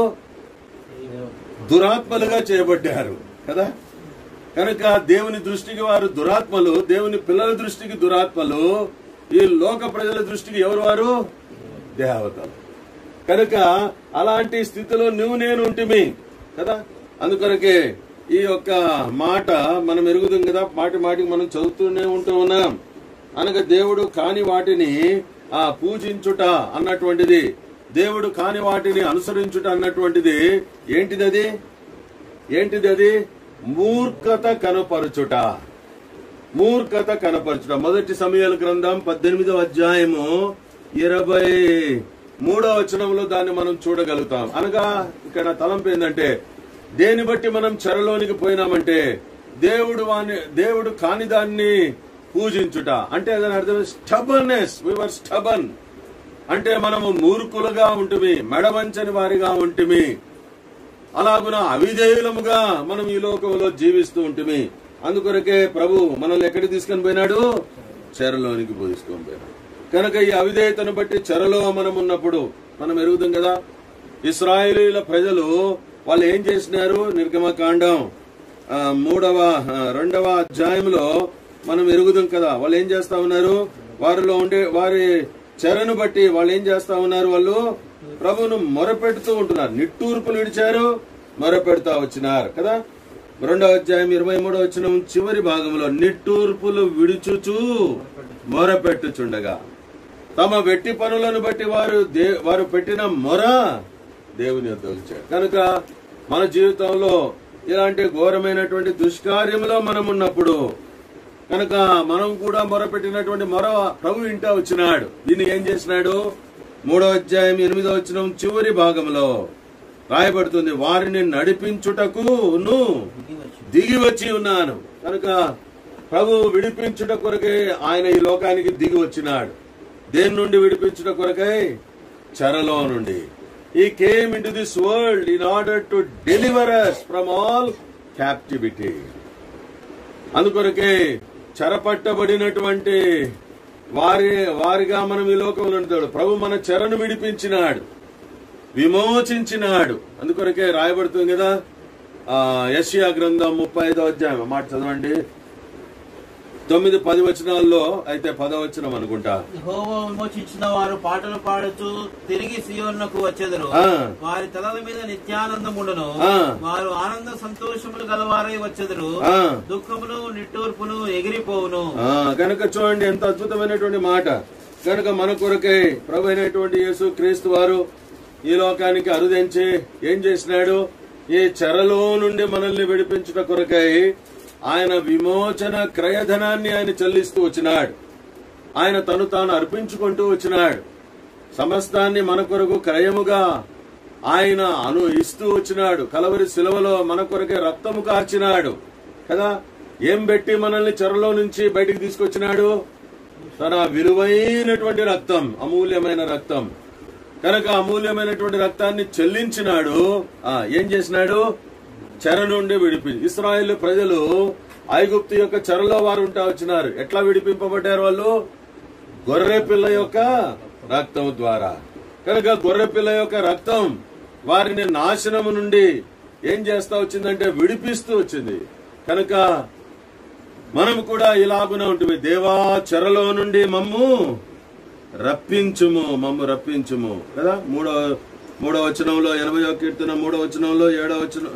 దురాత్మలుగా చేయబడ్డారు కదా. కనుక దేవుని దృష్టికి వారు దురాత్మలు, దేవుని పిల్లల దృష్టికి దురాత్మలు, ఈ లోక ప్రజల దృష్టికి ఎవరు? వారు దేవతలు. కనుక అలాంటి స్థితిలో నువ్వు నేను ఉంటిమి కదా. అందుకొరకే ఈ యొక్క మాట మనం ఎరుగుదాం కదా, మాటి మాటికి మనం చదువుతూనే ఉంటూ ఉన్నాం. అనగా దేవుడు కాని వాటిని ఆ పూజించుట అన్నటువంటిది, దేవుడు కాని వాటిని అనుసరించుట అన్నటువంటిది ఏంటిది? అది ఏంటిది? అది మూర్ఖత కనపరచుట. మూర్ఖత కనపరచుట. మొదటి సమూయేలు గ్రంథం పద్దెనిమిదవ అధ్యాయము ఇరవై మూడవ వచనంలో దాన్ని మనం చూడగలుగుతాం. అనగా ఇక్కడ తలంపు ఏంటంటే దేని బట్టి మనం చెరలోనికి పోయినామంటే దేవుడు వాని దేవుడు కాని దాన్ని పూజించుట అంటే దాని అర్థం స్టబర్నెస్. వి వర్ స్టబర్న్ అంటే మనము మూర్ఖులుగా ఉంటుమి, మెడవంచని వారిగా ఉంటుమి, అలాగున అవిధేయులముగా మనం ఈ లోకంలో జీవిస్తూ ఉంటుమి. అందుకొరకే ప్రభు మనల్ని ఎక్కడికి తీసుకొని పోయినాడు? చెరలోనికి తీసుకొని పోయినాడు. కనుక ఈ అవిధేయతను బట్టి చెరలో మనం ఉన్నప్పుడు మనం ఎరుగుదాం కదా. ఇశ్రాయేలీయుల ప్రజలు వాళ్ళు ఏం చేసినారు? నిర్గమకాండం మూడవ రెండవ అధ్యాయంలో మనం ఎరుగుదాం కదా. వాళ్ళు ఏం చేస్తా ఉన్నారు? వారిలో ఉండే వారి చెరను బట్టి వాళ్ళు ఏం చేస్తా ఉన్నారు? వాళ్ళు ప్రభువును మొరపెడుతూ ఉంటున్నారు. నిట్టూర్పులు విడిచారు, మొరపెడుతూ వచ్చినారు కదా. రెండవ అధ్యాయం ఇరవై మూడవ వచనం చివరి భాగంలో నిట్టూర్పులు విడుచుచు మొరపెట్టుచుండగా తమ వెట్టి పనులను బట్టి వారు వారు పెట్టిన మొర దేవుని యొద్ద వచ్చారు. కనుక మన జీవితంలో ఇలాంటి ఘోరమైనటువంటి దుష్కార్యంలో మనం ఉన్నప్పుడు కనుక మనం కూడా మొరపెట్టినటువంటి మొర ప్రభు ఇంట వచ్చినాడు. దీన్ని ఏం చేసినాడు? మూడో అధ్యాయం ఎనిమిదో వచనం చివరి భాగంలో రాయబడుతుంది, వారిని నడిపించుటకును దిగి వచ్చి ఉన్నాను. కనుక ప్రభు విడిపించుట కొరకై ఆయన ఈ లోకానికి దిగి వచ్చినాడు. దేని నుండి విడిపించుట కొరకై? చెరలో నుండి. He came into this world in order to deliver us from all captivity. అందుకొరకే చెరపట్టబడినటువంటి వారి వారిగా మనం ఈ లోకంలో ఉంటాడు. ప్రభు మన చెరను విడిపించినాడు, విమోచించినాడు. అందుకొరకే రాయబడుతుంది కదా ఆ యెషయా గ్రంథం ముప్పై ఐదో అధ్యాయం మాట చదవండి. తొమ్మిది పది వచనాల్లో అయితే పదవచనం అనుకుంటా. యెహోవా విమోచించిన వారు పాటలు పాడుతూ తిరిగి సియోనుకు వచ్చెదరు. వారి తలల మీద నిత్యానందముండును. వారు ఆనంద సంతోషములు గలవారై వచ్చెదరు. దుఃఖమును నిట్టూర్పును ఎగిరిపోవును. కనుక చూడండి ఎంత అద్భుతమైనటువంటి మాట. కనుక మన కొరకై ప్రభు అయినటువంటి యేసు క్రీస్తు వారు ఈ లోకానికి అరుదించి ఏం చేసినాడు? ఈ చెరలో నుండి మనల్ని విడిపించుట కొరకై ఆయన విమోచన క్రయధనాన్ని ఆయన చెల్లిస్తూ వచ్చినాడు. ఆయన తను తాను అర్పించుకుంటూ వచ్చినాడు. సమస్తాన్ని మన కొరకు క్రయముగా ఆయన అను ఇస్తూ వచ్చినాడు. కలవరి శిలువలో మన కొరకే రక్తము కార్చినాడు కదా. ఏం పెట్టి మనల్ని చెరలో నుంచి బయటికి తీసుకొచ్చినాడు? తన విలువైనటువంటి రక్తం, అమూల్యమైన రక్తం. కనుక అమూల్యమైనటువంటి రక్తాన్ని చెల్లించినాడు. ఆ ఏం చేసినాడు? చెర నుండి విడిపి ఇశ్రాయేలు ప్రజలు ఐగుప్తు యొక్క చెరలో వారు ఉంటా వచ్చినారు. ఎట్లా విడిపింపబడ్డారు వాళ్ళు? గొర్రె పిల్ల యొక్క రక్తం ద్వారా. కనుక గొర్రె పిల్ల యొక్క రక్తం వారిని నాశనము నుండి ఏం చేస్తా వచ్చిందంటే విడిపిస్తూ వచ్చింది. కనుక మనం కూడా ఇలాగునే ఉంటుంది. దేవా చెరలో నుండి మమ్ము రప్పించుము, మమ్ము రప్పించుము కదా. మూడో మూడో వచనంలో ఎనభై కీర్తన మూడో వచనంలో ఏడో వచనం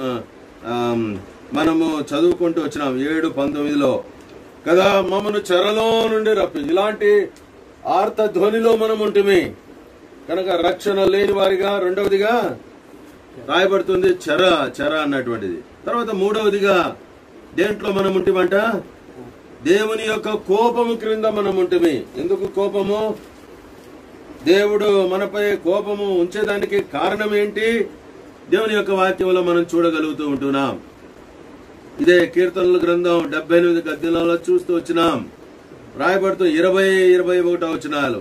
మనము చదువుకుంటూ వచ్చినాం. ఏడు పంతొమ్మిదిలో కదా, మమ్మను చెరలో నుండి రప్పి. ఇలాంటి ఆర్త ధ్వనిలో మనం ఉంటుంది. కనుక రక్షణ లేని వారిగా రెండవదిగా రాయబడుతుంది చెర చెర అన్నటువంటిది. తర్వాత మూడవదిగా దేంట్లో మనం ఉంటిమంట? దేవుని యొక్క కోపము క్రింద మనం ఉంటుంది. ఎందుకు కోపము? దేవుడు మనపై కోపము ఉంచేదానికి కారణం ఏంటి? దేవుని యొక్క వాక్యంలో మనం చూడగలుగుతూ ఉంటున్నాం. ఇదే కీర్తనల గ్రంథం డెబ్బై ఎనిమిది గద్యాలలో చూస్తూ వచ్చినాం. రాయబడుతూ ఇరవై ఇరవై ఒకటో వచనాలు,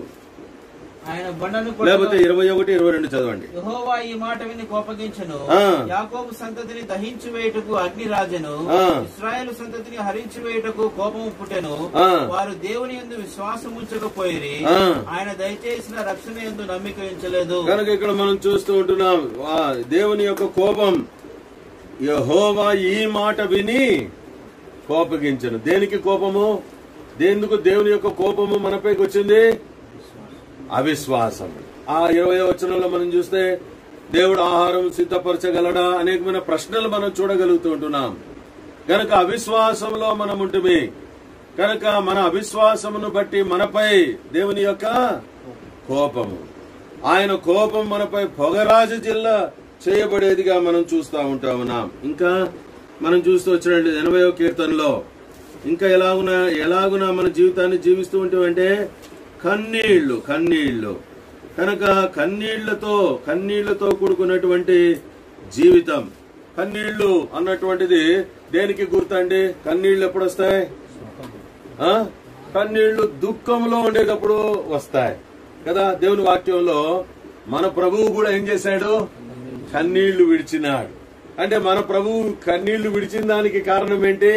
లేకపోతే ఇరవై ఒకటి ఇరవై రెండు చదవండి. యెహోవా ఈ మాట విని కోపగించెను. యాకోబు సంతతిని దహించి వేయుటకు అగ్ని రాజెను. ఇశ్రాయేలు సంతతిని హరించి వేయుటకు కోపము పుట్టెను. వారు దేవుని యందు విశ్వాసం ఉంచకపోయిరి. ఆయన దయచేసిన రక్షణ యందు నమ్మిక ఉంచలేదు. కనుక ఇక్కడ మనం చూస్తూ ఉంటున్నాం దేవుని యొక్క కోపం. యెహోవా ఈ మాట విని కోపగించెను. దేనికి కోపము? దేనికి దేవుని యొక్క కోపము మనపైకి వచ్చింది? అవిశ్వాసం. ఆ ఇరవై వచనంలో మనం చూస్తే దేవుడు ఆహారం సిద్ధపరచగలడా అనేకమైన ప్రశ్నలు మనం చూడగలుగుతూ ఉంటున్నాం. కనుక అవిశ్వాసంలో మనం ఉంటుంది. కనుక మన అవిశ్వాసమును బట్టి మనపై దేవుని యొక్క కోపము, ఆయన కోపం మనపై పొగరాజు జిల్లా చేయబడేదిగా మనం చూస్తూ ఉంటా ఉన్నాం. ఇంకా మనం చూస్తూ వచ్చినట్టు ఎనభైవ కీర్తనలో ఇంకా ఎలాగునా ఎలాగునా మన జీవితాన్ని జీవిస్తూ ఉంటామంటే కన్నీళ్లు కన్నీళ్లు కనుక కన్నీళ్లతో కన్నీళ్లతో కూడుకున్నటువంటి జీవితం. కన్నీళ్లు అన్నటువంటిది దేనికి గుర్తండి? కన్నీళ్లు ఎప్పుడు వస్తాయి? కన్నీళ్లు దుఃఖంలో ఉండేటప్పుడు వస్తాయి కదా. దేవుని వాక్యంలో మన ప్రభువు కూడా ఏం చేశాడు? కన్నీళ్లు విడిచినాడు. అంటే మన ప్రభువు కన్నీళ్లు విడిచిన దానికి కారణం ఏంటి?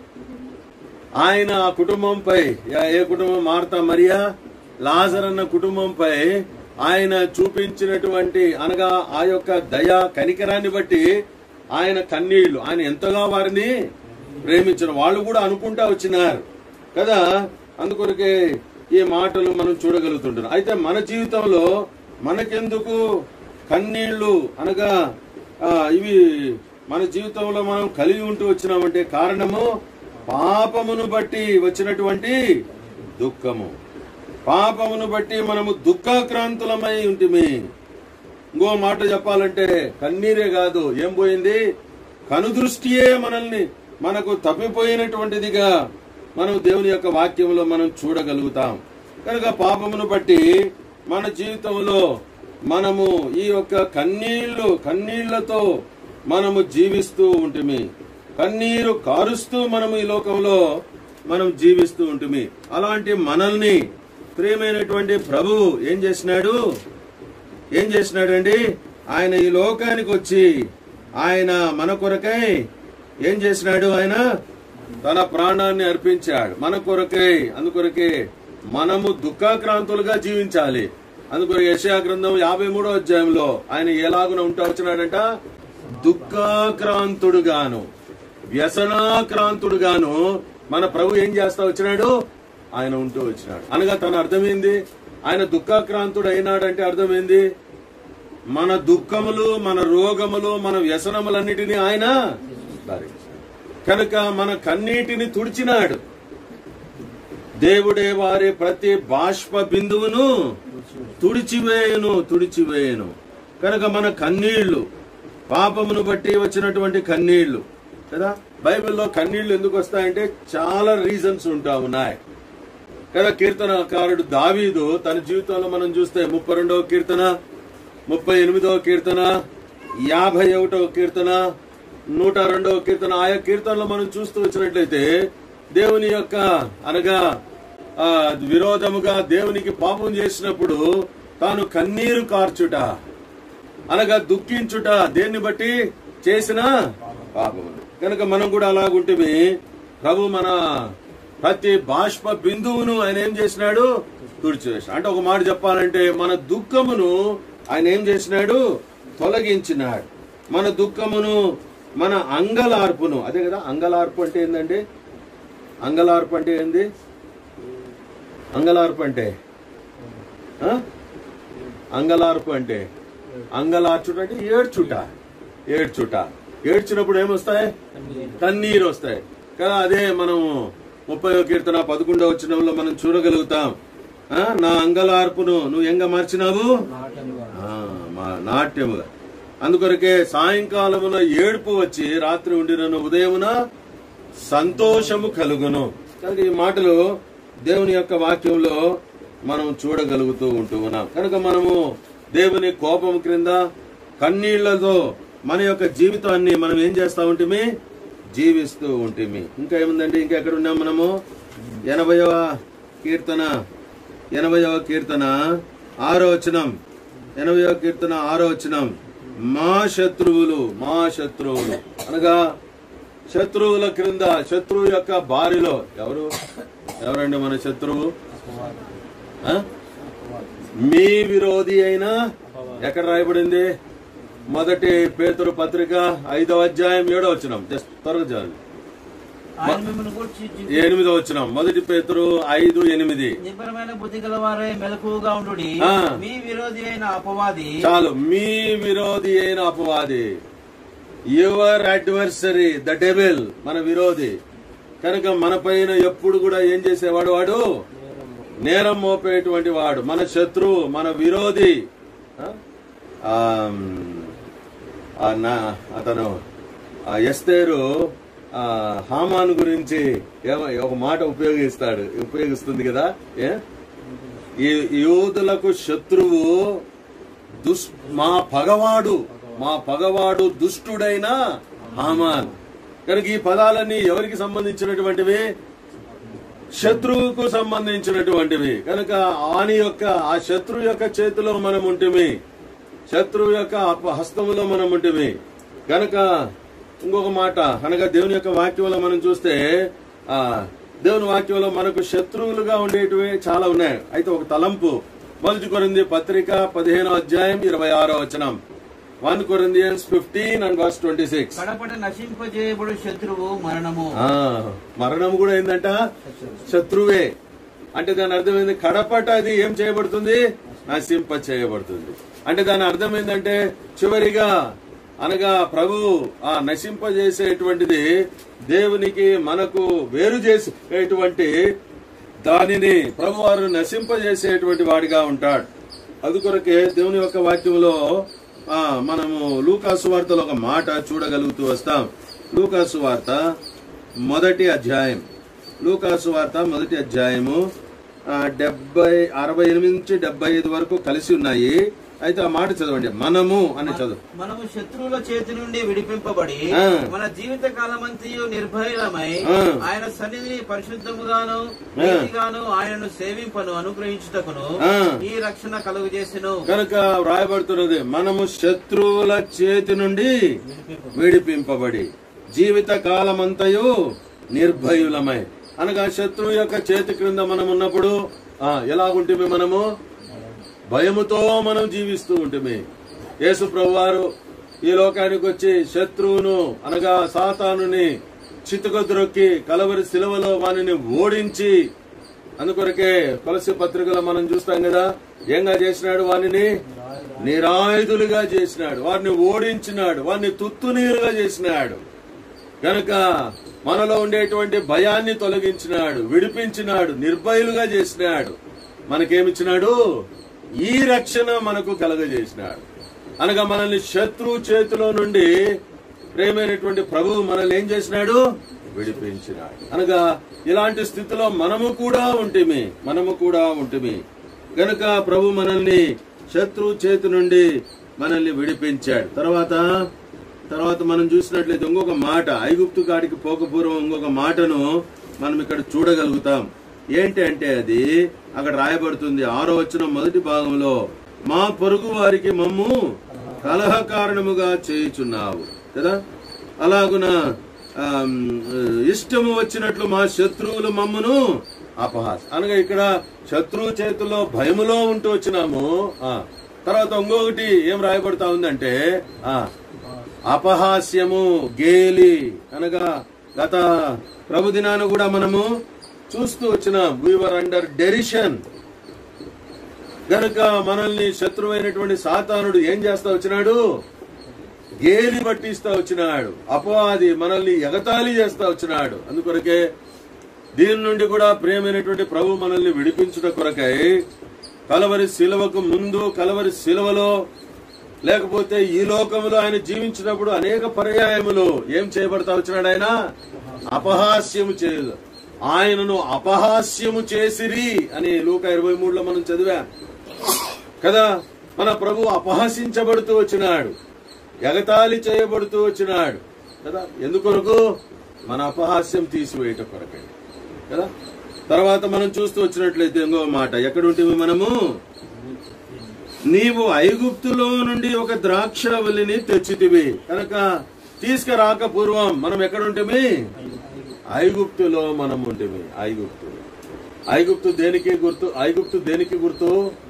ఆయన ఆ కుటుంబంపై, ఏ కుటుంబం? మార్తా, మరియా, లాజర్ అన్న కుటుంబంపై ఆయన చూపించినటువంటి అనగా ఆ యొక్క దయ కనికరాన్ని బట్టి ఆయన కన్నీళ్లు, ఆయన ఎంతగా వారిని ప్రేమించిన వాళ్ళు కూడా అనుకుంటా వచ్చినారు కదా. అందుకొరకే ఈ మాటలు మనం చూడగలుగుతుంటున్నాం. అయితే మన జీవితంలో మనకెందుకు కన్నీళ్లు అనగా ఇవి మన జీవితంలో మనం కలిగి ఉంటూ వచ్చినామంటే కారణము పాపమును బట్టి వచ్చినటువంటి దుఃఖము. పాపమును బట్టి మనము దుఃఖాక్రాంతులమై ఉంటిమి. ఇంకో మాట చెప్పాలంటే కన్నీరే కాదు, ఏం పోయింది, కనుదృష్టియే మనల్ని మనకు తప్పిపోయినటువంటిదిగా మనం దేవుని యొక్క వాక్యంలో మనం చూడగలుగుతాం. కనుక పాపమును బట్టి మన జీవితంలో మనము ఈ యొక్క కన్నీళ్లు కన్నీళ్లతో మనము జీవిస్తూ ఉంటిమి. కన్నీరు కారుస్తూ మనము ఈ లోకంలో మనం జీవిస్తూ ఉంటిమి. అలాంటి మనల్ని ప్రియమైనటువంటి ప్రభువు ఏం చేసినాడు ఏం చేసినాడండి ఆయన ఈ లోకానికి వచ్చి ఆయన మన కొరకై ఏం చేసినాడు, ఆయన తన ప్రాణాన్ని అర్పించాడు మన కొరకై. అందుకొరకే మనము దుఃఖాక్రాంతులుగా జీవించాలి. అందుకొరకు యెషయా గ్రంథం యాభై మూడో అధ్యాయంలో ఆయన ఎలాగున ఉంటా వచ్చినాడంట, దుఃఖాక్రాంతుడుగాను వ్యసనాక్రాంతుడుగాను మన ప్రభు ఏం చేస్తా వచ్చినాడు, ఆయన ఉంటూ వచ్చినాడు. అనగా తన అర్థమైంది, ఆయన దుఃఖాక్రాంతుడు అయినాడంటే అర్థమైంది మన దుఃఖములు, మన రోగములు, మన వ్యసనములన్నిటినీ ఆయన భరించాడు. కనుక మన కన్నీటిని తుడిచినాడు. దేవుడే వారి ప్రతి బాష్ప బిందువును తుడిచివేయును తుడిచివేయును కనుక మన కన్నీళ్లు పాపమును బట్టి వచ్చినటువంటి కన్నీళ్లు కదా. బైబిల్లో కన్నీళ్లు ఎందుకు వస్తాయంటే చాలా రీజన్స్ ఉంటా ఉన్నాయి కదా. కీర్తనకారుడు దావీదు తన జీవితంలో మనం చూస్తే ముప్పై రెండవ కీర్తన, ముప్పై ఎనిమిదవ కీర్తన, యాభై ఒకటవ కీర్తన, నూట రెండవ కీర్తన, ఆయా కీర్తనలో మనం చూస్తూ వచ్చినట్లయితే దేవుని యొక్క అనగా విరోధముగా దేవునికి పాపం చేసినప్పుడు తాను కన్నీరు కార్చుట అనగా దుఃఖించుట దేన్ని బట్టి చేసిన పాపములు. కనుక మనం కూడా అలాగుంటే ప్రభు మన ప్రతి బాష్ప బిందువును ఆయన ఏం చేసినాడు, తుడిచివేసినాడు. అంటే ఒక మాట చెప్పాలంటే మన దుఃఖమును ఆయన ఏం చేసినాడు, తొలగించినాడు. మన దుఃఖమును, మన అంగలార్పును, అదే కదా అంగలార్పు అంటే ఏందండి, అంగలార్పు అంటే ఏంది, అంగలార్పు అంటే అంగలార్పు అంటే అంగలార్చుట అంటే ఏడ్చుట ఏడ్చుట ఏడ్చినప్పుడు ఏమొస్తాయి, కన్నీరు వస్తాయి కదా. అదే మనం ముప్పై కీర్తన పదకొండవ వచనంలో మనం చూడగలుగుతాం, నా అంగలార్పును నువ్వు ఎంగ మార్చినావు, నాట్యముగా. అందుకొరకే సాయంకాలమున ఏడుపు వచ్చి రాత్రి ఉండినను ఉదయమున సంతోషము కలుగును. కనుక ఈ మాటలు దేవుని యొక్క వాక్యంలో మనం చూడగలుగుతూ ఉంటూ ఉన్నాం. కనుక మనము దేవుని కోపం క్రింద కన్నీళ్లతో మన యొక్క జీవితాన్ని మనం ఏం చేస్తా ఉంటిమి, జీవిస్తూ ఉంటిమి. ఇంకా ఏముందండి, ఇంకా ఎక్కడ ఉన్నాం మనము, ఎనభైవ కీర్తన ఎనభైవ కీర్తన ఆరో వచనం ఎనభైవ కీర్తన ఆరో వచనం మా శత్రువులు మా శత్రువులు అనగా శత్రువుల క్రింద, శత్రువు యొక్క బారిలో ఎవరు ఎవరండి మన శత్రువు, మీ విరోధి అయినా ఎక్కడ రాయబడింది, మొదటి పేతురు పత్రిక ఐదవ అధ్యాయం ఏడో వచనం, జస్ట్ త్వరగా చదవండి. ఎనిమిదో వచనం, మొదటి పేతురు ఐదు ఎనిమిది. నిబ్బరమైన బుద్ధి గలవారే మెలకువగా ఉండు, మీ విరోధి అయిన అపవాది, చాలు, మీ విరోధి అయిన అపవాది, యువర్ అడ్వర్సరీ ద డెవిల్, మన విరోధి. కనుక మన పైన ఎప్పుడు కూడా ఏం చేసేవాడు, వాడు నేరం మోపేటువంటి వాడు, మన శత్రువు, మన విరోధి. అతను ఎస్తేరు హామాను గురించి ఒక మాట ఉపయోగిస్తాడు ఉపయోగిస్తుంది కదా, ఈ యూదులకు శత్రువు దుష్ మా పగవాడు మా పగవాడు దుష్టుడైన హామాన్. కనుక ఈ పదాలన్నీ ఎవరికి సంబంధించినటువంటివి, శత్రువుకు సంబంధించినటువంటివి. కనుక ఆని యొక్క ఆ శత్రువు యొక్క చేతిలో మనం ఉంటిమి, శత్రువు యొక్క హస్తములో మనం ఉంటిమి. కనుక ఇంకొక మాట అనగా దేవుని యొక్క వాక్యంలో మనం చూస్తే ఆ దేవుని వాక్యంలో మనకు శత్రువులుగా ఉండేటివి చాలా ఉన్నాయి. అయితే ఒక తలంపు మొదటి కొరింథీ పత్రిక పదిహేనో అధ్యాయం ఇరవై ఆరో వచనం. One Corinthians fifteen and verse twenty six. కడపట నశింపజేయబడు శత్రువు మరణము. మరణం కూడా ఏంటంట? శత్రువే. అంటే దాని అర్థం ఏంది? కడపట అది ఏం చేయబడుతుంది? నశింప చేయబడుతుంది. అంటే దాని అర్థం ఏంటంటే చివరిగా అనగా ప్రభు ఆ నశింపజేసేటువంటిది దేవునికి మనకు వేరు చేసేటువంటి దానిని ప్రభు వారు నశింపజేసేటువంటి వాడిగా ఉంటాడు. అందుకొరకే దేవుని యొక్క వాక్యంలో ఆ మనము లూకాసు వార్తలో ఒక మాట చూడగలుగుతూ వస్తాం. లూకాసు వార్త మొదటి అధ్యాయం లూకాసు వార్త మొదటి అధ్యాయము డెబ్బై అరవై ఎనిమిది నుంచి డెబ్బై ఐదు వరకు కలిసి ఉన్నాయి. అయితే ఆ మాట చదవండి. మనము అని చదువు. మనము శత్రువుల చేతి నుండి విడిపింపబడి మన జీవిత కాలమంతయు నిర్భయమై ఆయన సన్నిధిని పరిశుద్ధముగాను నీతిగాను ఆయనను సేవింపను అనుగ్రహించుటకును ఈ రక్షణ కలుగు చేసెను. కనుక వ్రాయబడుతున్నది మనము శత్రువుల చేతి నుండి విడిపింపబడి జీవిత కాలమంతయు నిర్భయులమై. అనగా శత్రువు యొక్క చేతి క్రింద మనం ఉన్నప్పుడు ఎలాగుంటే మనము భయముతో మనం జీవిస్తూ ఉంటే, యేసు ప్రభువారు ఈ లోకానికి వచ్చి శత్రువును అనగా సాతానుని చితుకద్రొక్కి కలవరి శిలువలో వానిని ఓడించి, అందుకొరకే కొలసి పత్రికలో మనం చూస్తాం కదా, ఏంగా చేసినాడు? వానిని నిరాయుధులుగా చేసినాడు, వారిని ఓడించినాడు, వారిని తుత్తునీరుగా చేసినాడు. కనుక మనలో ఉండేటువంటి భయాన్ని తొలగించినాడు, విడిపించినాడు, నిర్భయులుగా చేసినాడు. మనకేమిచ్చినాడు? ఈ రక్షణ మనకు కలగజేసినాడు. అనగా మనల్ని శత్రువు చేతిలో నుండి ప్రేమైనటువంటి ప్రభువు మనల్ని ఏం చేసినాడు? విడిపించినాడు. అనగా ఇలాంటి స్థితిలో మనము కూడా ఉంటిమి మనము కూడా ఉంటిమి గనుక ప్రభు మనల్ని శత్రువు చేతి నుండి మనల్ని విడిపించాడు. తర్వాత తర్వాత మనం చూసినట్లయితే ఇంకొక మాట, ఐగుప్తు కాడికి పోకపూర్వం ఇంకొక మాటను మనం ఇక్కడ చూడగలుగుతాం. ఏంటి అంటే అది అక్కడ రాయబడుతుంది ఆరో వచనం మొదటి భాగంలో, మా పొరుగు వారికి మమ్ము కలహ కారణముగా చేయుచున్నావు కదా, అలాగున ఇష్టము వచ్చినట్లు మా శత్రువులు మమ్మును అపహాస్. అనగా ఇక్కడ శత్రువు చేతుల్లో భయములో ఉంటూ వచ్చినాము. తర్వాత ఇంకొకటి ఏం రాయబడతా ఉందంటే ఆ అపహాస్యము, గేలి. అనగా గత ప్రభు దినాన్ని కూడా మనము చూస్తూ వచ్చినాం. We were under derision. గనుక మనల్ని శత్రువైనటువంటి సాతానుడు ఏం చేస్తా వచ్చినాడు? గేలి పట్టిస్తా వచ్చినాడు. అపవాది మనల్ని ఎగతాళి చేస్తా వచ్చినాడు. అందుకొరకే దీని నుండి కూడా ప్రియమైనటువంటి ప్రభు మనల్ని విడిపించుట కొరకై కలవరి శిలువకు ముందు, కలవరి శిలువలో, లేకపోతే ఈ లోకంలో ఆయన జీవించినప్పుడు అనేక పర్యాయములు ఏం చేయబడతా వచ్చినాడు? ఆయన అపహాస్యము చేయదు. ఆయనను అపహాస్యము చేసిరి అని లూకా ఇరవై మూడులో మనం చదివా కదా. మన ప్రభు అపహసించబడుతూ వచ్చినాడు, ఎగతాళి చేయబడుతూ వచ్చినాడు కదా. ఎందుకొరకు? మన అపహాస్యం తీసివేయట కొరకై కదా. తర్వాత మనం చూస్తూ వచ్చినట్లయితే ఇంకో మాట, ఎక్కడుంటే మనము నీవు ఐగుప్తులో నుండి ఒక ద్రాక్షవల్లిని తెచ్చితివి. కనుక తీసుకురాక పూర్వం మనం ఎక్కడుంటే? ఐగుప్తులో మనం ఉంటేమి. ఐగుప్తు ఐగుప్తు దేనికి గుర్తు? ఐగుప్తు దేనికి గుర్తు?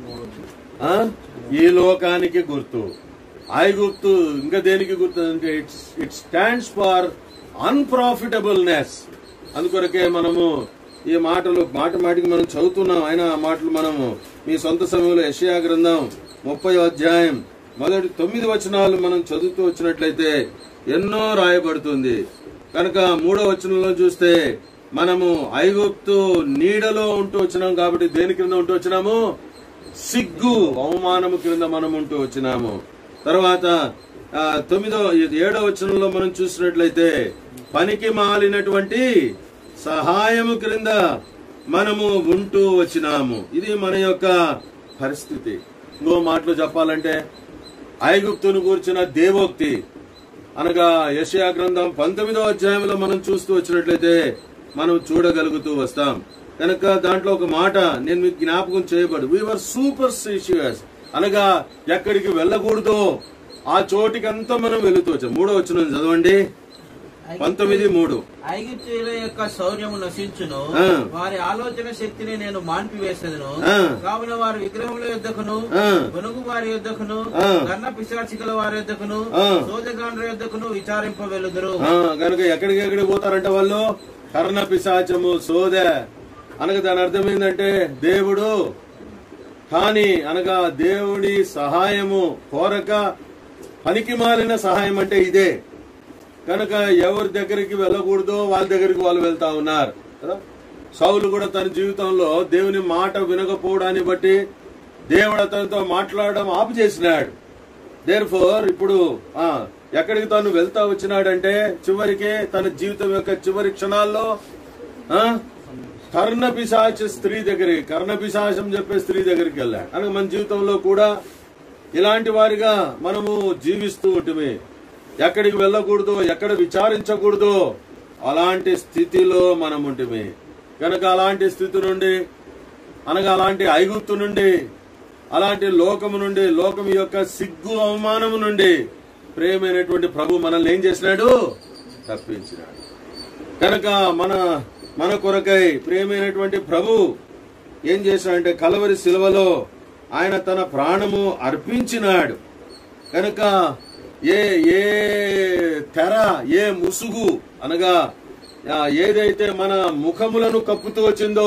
ఈ లోకానికి గుర్తు. ఐగుప్తు ఇంకా దేనికి గుర్తు అంటే it's it stands for unprofitableness. అందుకొరకే మనము ఈ మాటలు మాట మాటికి మనం చదువుతున్నాం. అయినా ఆ మాటలు మనము మీ సొంత సమయంలో యెషయా గ్రంథం ముప్పై అధ్యాయం మొదటి తొమ్మిది వచనాలు మనం చదువుతూ వచ్చినట్లయితే ఎన్నో రాయబడుతుంది. కనుక మూడో వచనంలో చూస్తే మనము ఐగుప్తు నీడలో ఉంటూ వచ్చినాం కాబట్టి దేని క్రింద ఉంటూ వచ్చినాము? సిగ్గు, అవమానము క్రింద మనం ఉంటూ వచ్చినాము. తర్వాత తొమ్మిదో ఏడో వచనంలో మనం చూసినట్లయితే పనికి మాలినటువంటి సహాయము క్రింద మనము ఉంటూ వచ్చినాము. ఇది మన యొక్క పరిస్థితి. ఇంకో మాటలు చెప్పాలంటే ఐగుప్తును గూర్చిన దేవోక్తి అనగా యెషయా గ్రంథం పంతొమ్మిదో అధ్యాయంలో మనం చూస్తూ వచ్చినట్లయితే మనం చూడగలుగుతూ వస్తాం. కనుక దాంట్లో ఒక మాట నేను మీకు జ్ఞాపకం చేయబడు, వీ వర్ సూపర్ స్టిషియస్. అనగా ఎక్కడికి వెళ్ళకూడదో ఆ చోటికి అంతా మనం వెళుతూ వచ్చాం. మూడో వచనం చదవండి. పంతొమ్మిది మూడు ఐగుప్తీయుల యొక్క శౌర్యము నశించును, వారి ఆలోచన శక్తిని నేను మాన్పివేసేదను. కావున వారి విగ్రహముల యుద్ధకును, గొనుగు వారి యుద్ధకును, కన్న పిశాచికల వారి యుద్ధకును, సోదగాండ్ర యుద్ధకును విచారింపవెలుదురు. కనుక ఎక్కడికి ఎక్కడికి పోతారంట వాళ్ళు? కర్ణ పిశాచము, సోద అనగా దాని అర్థం ఏంటంటే దేవుడు కానీ అనగా దేవుడి సహాయము కోరక పనికి మారిన సహాయం అంటే ఇదే. కనుక ఎవరి దగ్గరికి వెళ్ళకూడదో వాళ్ళ దగ్గరికి వాళ్ళు వెళ్తా ఉన్నారు కదా. సౌలు కూడా తన జీవితంలో దేవుని మాట వినకపోవడాన్ని బట్టి దేవుడు అతనితో మాట్లాడడం ఆపు చేసినాడు. దేర్ఫోర్ ఇప్పుడు ఆ ఎక్కడికి తను వెళ్తా వచ్చినాడంటే చివరికి తన జీవితం యొక్క చివరి క్షణాల్లో ఆ కర్ణ పిశాచ స్త్రీ దగ్గరికి, కర్ణ పిశాచం చెప్పే స్త్రీ దగ్గరికి వెళ్ళాడు. అనగా మన జీవితంలో కూడా ఇలాంటి వారిగా మనము జీవిస్తూ ఉంటుంది. ఎక్కడికి వెళ్ళకూడదు, ఎక్కడ విచారించకూడదు అలాంటి స్థితిలో మనం ఉంటుంది. కనుక అలాంటి స్థితి నుండి అనగా అలాంటి ఐగుప్తు నుండి, అలాంటి లోకము నుండి, లోకం యొక్క సిగ్గు అవమానము నుండి ప్రేమైనటువంటి ప్రభు మనల్ని ఏం చేసినాడు? తప్పించినాడు. కనుక మన మన కొరకై ప్రేమైనటువంటి ప్రభు ఏం చేశాడంటే కలవరి శిలువలో ఆయన తన ప్రాణము అర్పించినాడు. కనుక ఏ ఏ తెర, ఏ ముసుగు అనగా ఏదైతే మన ముఖములను కప్పుతూ వచ్చిందో,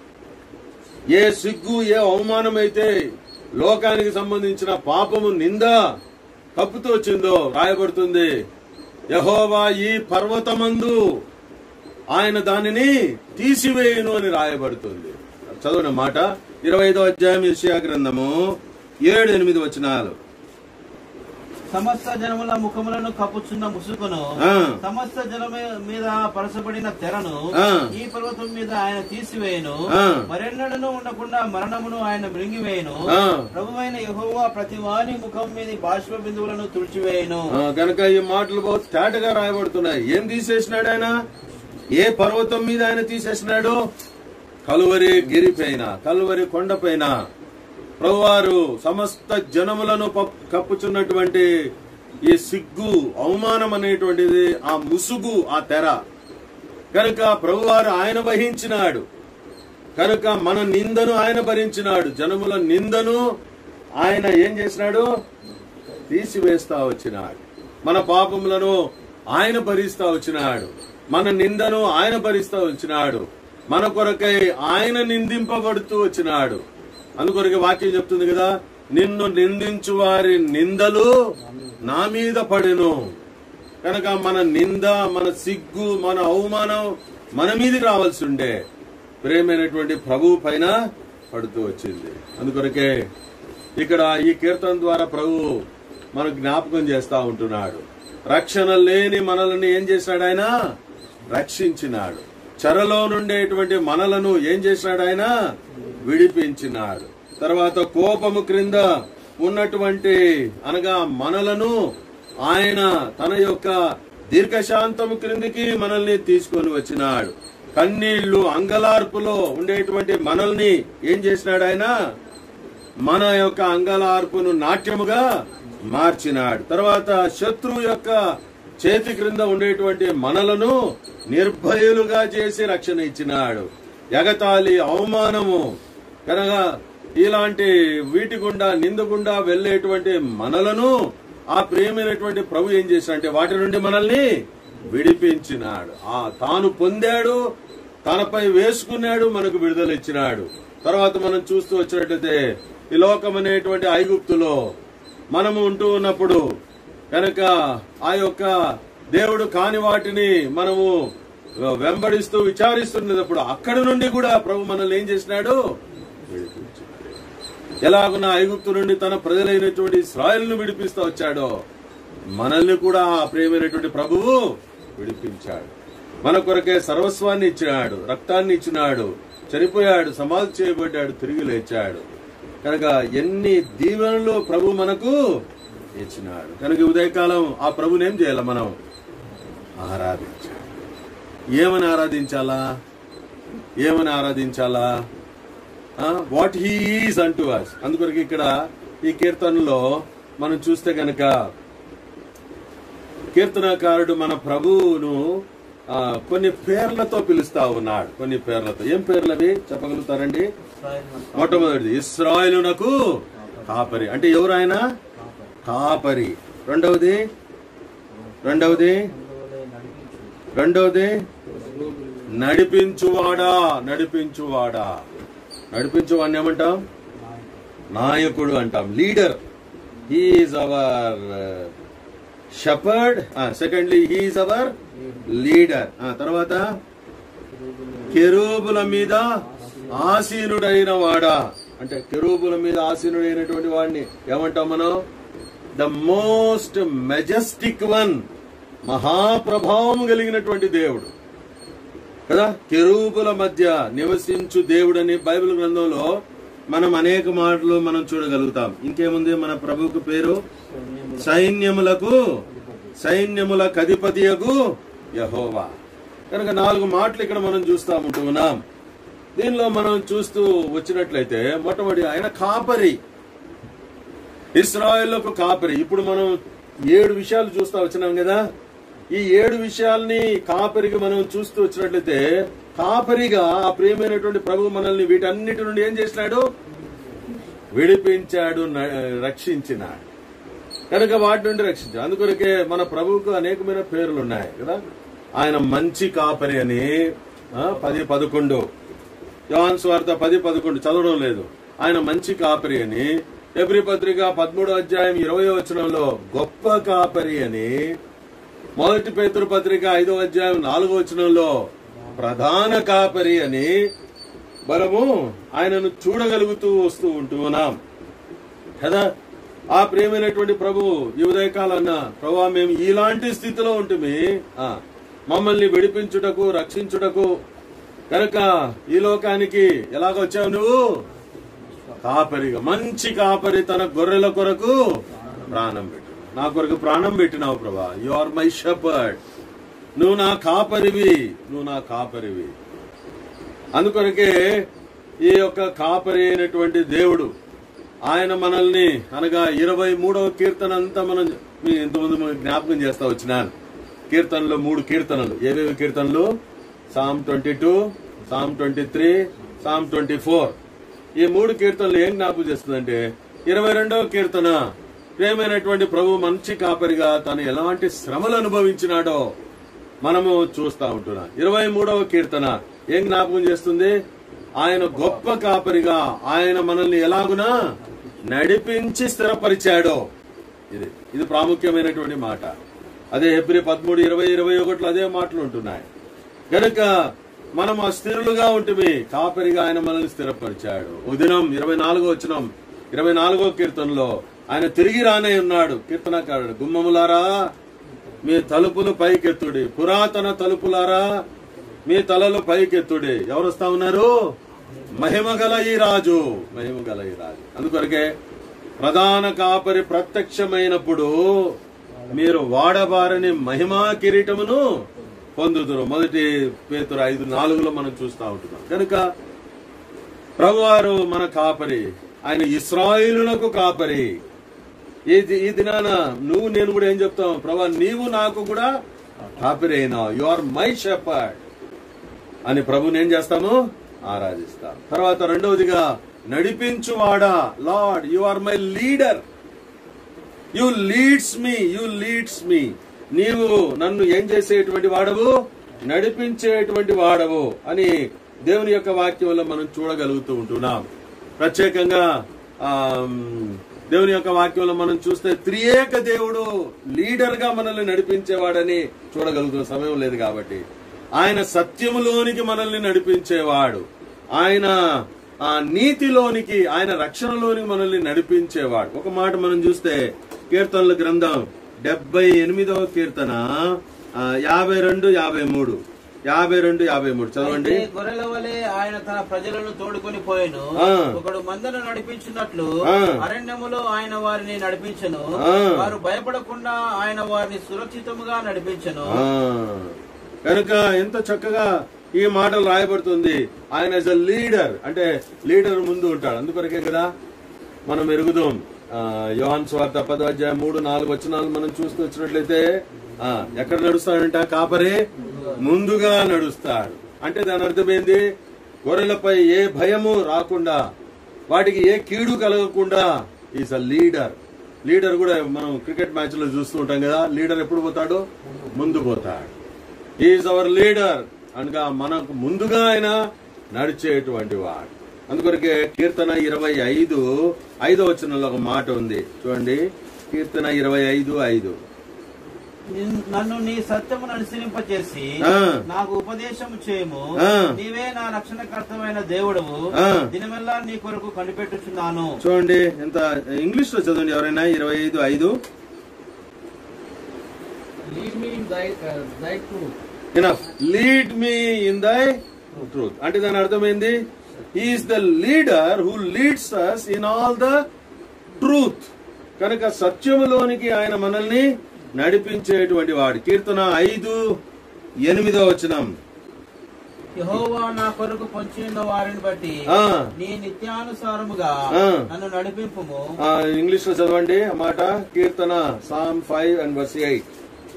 ఏ సిగ్గు, ఏ అవమానం అయితే లోకానికి సంబంధించిన పాపము నింద కప్పుతూ వచ్చిందో రాయబడుతుంది. యెహోవా ఈ పర్వతమందు ఆయన దానిని తీసివేయును అని రాయబడుతుంది. చదువున మాట ఇరవై ఐదో అధ్యాయం యెషయా గ్రంథము ఏడు ఎనిమిది వచనాలు. సమస్త జనముల ముఖములను కప్పుచున్న ముసుగును, సమస్త జనమ మీద పరచబడిన తెరను ఈ పర్వతం మీద ఆయన తీసివేయను. మరెన్నడను ఉండకుండా మరణమును ఆయన మృంగివేయను. ప్రభువైన యెహోవా ప్రతి వాని ముఖం మీద బాష్ప బిందువులను తుడిచివేయను. కనుక ఈ మాటలు बहुत స్టార్ట్ గా రాయబడుతున్నాయి. ఏం తీసేసినాడు ఆయన? ఏ పర్వతం మీద ఆయన తీసేసినాడు? కలువరి గిరిపైన, కలువరి కొండపైన ప్రభువారు సమస్త జనములను కప్పుచున్నటువంటి ఈ సిగ్గు, అవమానం అనేటువంటిది, ఆ ముసుగు, ఆ తెర కనుక ప్రభువారు ఆయన వహించినాడు. కనుక మన నిందను ఆయన భరించినాడు. జనముల నిందను ఆయన ఏం చేసినాడు? తీసివేస్తా వచ్చినాడు. మన పాపములను ఆయన భరిస్తా వచ్చినాడు. మన నిందను ఆయన భరిస్తా వచ్చినాడు. మన కొరకై ఆయన నిందింపబడుతూ వచ్చినాడు. అందుకొరకే వాక్యం చెప్తుంది కదా, నిన్ను నిందించు వారి నిందలు నా మీద పడెను. కనుక మన నింద, మన సిగ్గు, మన అవమానం మన మీదకి రావాల్సి ఉండే ప్రేమైనటువంటి ప్రభువు పైన పడుతూ వచ్చింది. అందుకొరకే ఇక్కడ ఈ కీర్తన ద్వారా ప్రభు మనకు జ్ఞాపకం చేస్తా ఉంటున్నాడు. రక్షణ లేని మనల్ని ఏం చేశాడు? ఆయన రక్షించినాడు. చెరలో నుండేటువంటి మనలను ఏం చేశాడు? ఆయన విడిపించినాడు. తర్వాత కోపము క్రింద ఉన్నటువంటి అనగా మనలను ఆయన తన యొక్క దీర్ఘశాంతము క్రిందికి మనల్ని తీసుకొని వచ్చినాడు. కన్నీళ్లు, అంగలార్పులో ఉండేటువంటి మనల్ని ఏం చేసినాడు? ఆయన మన యొక్క అంగలార్పును నాట్యముగా మార్చినాడు. తర్వాత శత్రువు యొక్క చేతి క్రింద ఉండేటువంటి మనలను నిర్భయులుగా చేసి రక్షణ ఇచ్చినాడు. ఎగతాళి, అవమానము కనుక ఇలాంటి వీటి గుండా, నింద గుండా వెళ్లేటువంటి మనలను ఆ ప్రేమైనటువంటి ప్రభు ఏం చేశాడంటే వాటి నుండి మనల్ని విడిపించినాడు. ఆ తాను పొందాడు, తనపై వేసుకున్నాడు, మనకు విడుదల ఇచ్చినాడు. తర్వాత మనం చూస్తూ వచ్చినట్లయితే ఈ లోకం అనేటువంటి ఐగుప్తులో మనము ఉంటూ ఉన్నప్పుడు కనుక ఆ యొక్క దేవుడు కాని వాటిని మనము వెంబడిస్తూ విచారిస్తున్నప్పుడు అక్కడి నుండి కూడా ప్రభు మనల్ని ఏం చేసినాడు? విడిపించాడు. ఎలాగున ఐగుప్తు నుండి తన ప్రజలైనటువంటి ఇశ్రాయేలును విడిపిస్తూ వచ్చాడో మనల్ని కూడా ఆ ప్రియమైనటువంటి ప్రభువు విడిపించాడు. మన కొరకే సర్వస్వాన్ని ఇచ్చినాడు, రక్తాన్ని ఇచ్చినాడు, చనిపోయాడు, సమాధి చేయబడ్డాడు, తిరిగి లేచాడు. కనుక ఎన్ని దీవెనలు ప్రభు మనకు ఇచ్చినాడు. కనుక ఉదయకాలం ఆ ప్రభుని ఏం చేయాలి? మనం ఆరాధించాలి. ఏమని ఆరాధించాలా? ఏమని ఆరాధించాలా? వాట్ హీ ఈజ్ అంటూ అస్. అందుకొరకు ఇక్కడ ఈ కీర్తనలో మనం చూస్తే గనక కీర్తనకారుడు మన ప్రభువును ఆ కొన్ని పేర్లతో పిలుస్తా ఉన్నాడు. కొన్ని పేర్లతో. ఏం పేర్లు అవి చెప్పగలుగుతారండి? మొట్టమొదటిది ఇశ్రాయేలునకు కాపరి, అంటే ఎవరు ఆయన? కాపరి. రెండవది రెండవది రెండవది నడిపించువాడా. నడిపించువాడా నడిపించువాడిని ఏమంటాం? నాయకుడు అంటాం. Leader. He is our shepherd. Secondly he is our leader. తర్వాత కెరూబుల మీద ఆసీనుడైన వాడా, అంటే కెరూబుల మీద ఆసీనుడైనటువంటి వాడిని ఏమంటాం మనం? The most majestic one. మహాప్రభావం కలిగినటువంటి దేవుడు కదా. కెరూబుల మధ్య నివసించు దేవుడని బైబిల్ గ్రంథంలో మనం అనేక మాటలు మనం చూడగలుగుతాం. ఇంకేముంది మన ప్రభువుకు పేరు? సైన్యములకు సైన్యముల అధిపతియగు యెహోవా. కనుక నాలుగు మాటలు ఇక్కడ మనం చూస్తా ఉంటున్నాం. దీనిలో మనం చూస్తూ వచ్చినట్లయితే మొట్టమొదటి ఆయన కాపరి, ఇశ్రాయేలుకు కాపరి. ఇప్పుడు మనం ఏడు విషయాలు చూస్తా వచ్చినాం కదా. ఈ ఏడు విషయాల్ని కాపరికి మనం చూస్తూ వచ్చినట్లయితే కాపరిగా ఆ ప్రియమైనటువంటి ప్రభు మనల్ని వీటన్నిటి నుండి ఏం చేసినాడు? విడిపించాడు, రక్షించినాడు. కనుక వాటి నుండి రక్షించాడు. అందుకొరకే మన ప్రభువుకు అనేకమైన పేర్లు ఉన్నాయి కదా. ఆయన మంచి కాపరి అని పది పదకొండు యోహాను సువార్త పది పదకొండు చదవడం లేదు. ఆయన మంచి కాపరి అని. హెబ్రీ పత్రిక పదమూడో అధ్యాయం ఇరవై వచనంలో గొప్ప కాపరి అని. మొదటి పేతురు పత్రిక ఐదో అధ్యాయం నాలుగో వచనంలో ప్రధాన కాపరి అని మనము ఆయనను చూడగలుగుతూ వస్తూ ఉంటున్నాం కదా. ఆ ప్రియమైనటువంటి ప్రభు ఈ ఉదయకాలన్న ప్రభు మేము ఇలాంటి స్థితిలో ఉంటుంది, మమ్మల్ని విడిపించుటకు రక్షించుటకు. కనుక ఈ లోకానికి ఎలాగొచ్చావు నువ్వు? కాపరిగా. మంచి కాపరి తన గొర్రెల కొరకు ప్రాణం పెట్టు. నా కొరకు ప్రాణం పెట్టినావు ప్రభా. You are my shepherd. నువ్వు నా కాపరివి, నువ్వు నా కాపరివి. అందుకొరకే ఈ యొక్క కాపరి అయినటువంటి దేవుడు ఆయన మనల్ని అనగా ఇరవై మూడవ కీర్తన అంతా మనం ఇంతకుముందు జ్ఞాపకం చేస్తా వచ్చినాను. కీర్తనలు మూడు కీర్తనలు. ఏవేవి కీర్తనలు? Psalm twenty two, psalm twenty three, psalm twenty four. ఈ మూడు కీర్తనలు ఏం జ్ఞాపకం చేస్తుందంటే ఇరవై రెండవ కీర్తన ప్రేమైనటువంటి ప్రభు మంచి కాపరిగా తను ఎలాంటి శ్రమలు అనుభవించినాడో మనము చూస్తా ఉంటున్నాం. ఇరవై మూడవ కీర్తన ఏం జ్ఞాపకం చేస్తుంది? ఆయన గొప్ప కాపరిగా ఆయన మనల్ని ఎలాగునా నడిపించి స్థిరపరిచాడో. ఇది ఇది ప్రాముఖ్యమైనటువంటి మాట. అదే హెబ్రీ పదమూడు ఇరవై ఇరవై ఒకటిలో అదే మాటలు ఉంటున్నాయి. గనుక మనం ఆ స్థిరులుగా ఉంటుంది. కాపరిగా ఆయన మనల్ని స్థిరపరిచాడు. ఉదినం ఇరవై నాలుగో వచనం ఇరవై నాలుగో కీర్తనలో ఆయన తిరిగి రానే ఉన్నాడు. కీర్తనకారుడు, గుమ్మములారా మీ తలుపులు పైకెత్తుడి, పురాతన తలుపులారా మీ తలలు పైకెత్తుడి. ఎవరు వస్తా ఉన్నారు? మహిమగల ఈ రాజు, మహిమగల ఈ రాజు. అందుకొరకే ప్రధాన కాపరి ప్రత్యక్షమైనప్పుడు మీరు వాడబారని మహిమా కిరీటమును పొందుదురు. మొదటి పేతురు ఐదు నాలుగులో మనం చూస్తా ఉంటున్నాం. కనుక ప్రభువారు మన కాపరి. ఆయన ఇశ్రాయేలునకు కాపరి. ఈ ఈ దినాన నువ్వు నేను కూడా ఏం చెప్తాం? ప్రభా నీవు నాకు కూడా కాపరి అయినావు. యు ఆర్ మై షెపర్డ్ అని ప్రభుని ఏం చేస్తాము? ఆరాధిస్తాం. తర్వాత రెండవదిగా నడిపించువాడా. Lord you are my leader. You leads me, you leads me. నీవు నన్ను ఏం చేసేటువంటి వాడవు? నడిపించేటువంటి వాడవు అని దేవుని యొక్క వాక్యంలో మనం చూడగలుగుతూ ఉంటున్నాం. ప్రత్యేకంగా ఆ దేవుని యొక్క వాక్యంలో మనం చూస్తే త్రియేక దేవుడు లీడర్ గా మనల్ని నడిపించేవాడని చూడగలుగుతున్న సమయం లేదు కాబట్టి ఆయన సత్యములోనికి మనల్ని నడిపించేవాడు. ఆయన ఆ నీతిలోనికి, ఆయన రక్షణలోనికి మనల్ని నడిపించేవాడు. ఒక మాట మనం చూస్తే కీర్తనల గ్రంథం డెబ్బై ఎనిమిదవ కీర్తన యాభై రెండు యాభై మూడు యాభై రెండు యాభై మూడు చదవండి. గొర్రెల వలె ఆయన తన ప్రజలను తోడుకొని పోయెను. ఒకడు మందను నడిపించినట్లు అరణ్యములో ఆయన వారిని నడిపించెను. వారు భయపడకుండా ఆయన వారిని సురక్షితముగా నడిపించెను. కనుక ఎంత చక్కగా ఈ మాటలు రాయబడుతుంది. ఆయన ఇస్ అ లీడర్. అంటే లీడర్ ముందు ఉంటాడు. అందుకొరకే కదా మనం ఎరుగుదాం. యోహాను సువార్త పదో అధ్యాయం మూడు నాలుగు వచనాలు మనం చూస్తూ వచ్చినట్లయితే ఎక్కడ నడుస్తాడంట? కాపరి ముందుగా నడుస్తాడు. అంటే దాని అర్థం ఏంది? గొర్రెలపై ఏ భయము రాకుండా, వాటికి ఏ కీడు కలగకుండా ఈజ్ అ లీడర్. లీడర్ కూడా మనం క్రికెట్ మ్యాచ్ లో చూస్తూ ఉంటాం కదా, లీడర్ ఎప్పుడు పోతాడు? ముందు పోతాడు. ఈజ్ అవర్ లీడర్ అనగా మనకు ముందుగా ఆయన నడిచేటువంటి వాడు. అందుకొరకే కీర్తన ఇరవై ఐదు ఐదో వచనంలో ఒక మాట ఉంది చూడండి. కీర్తన ఇరవై ఐదు ఐదు నన్ను నీ సత్యమును అనుసరింపచేసి నాకు ఉపదేశము చేయము, నీవే నా రక్షణకర్తమైన దేవుడవు, దినమెల్లా నీ కొరకు కనిపెట్టుచున్నాను. చూడండి ఎంత ఇంగ్లీష్ లో చదవండి ఎవరైనా. ఇరవై ఐదు ఐదు lead me in thy truth. అంటే దాని అర్థమైంది, he is the leader who leads us in all the truth. కనుక సత్యములోనికి ఆయన మనల్ని నడిపించేటువంటి వాడు. కీర్తన ఐదు ఎనిమిదో వచనం, యెహోవా నా కొరకు పొంచిన వారిని బట్టి నీ నిత్యానుసారముగా నన్ను నడిపింపుము. ఇంగ్లీష్ లో చదవండి ఆ మాట. కీర్తన psalm five and verse eight.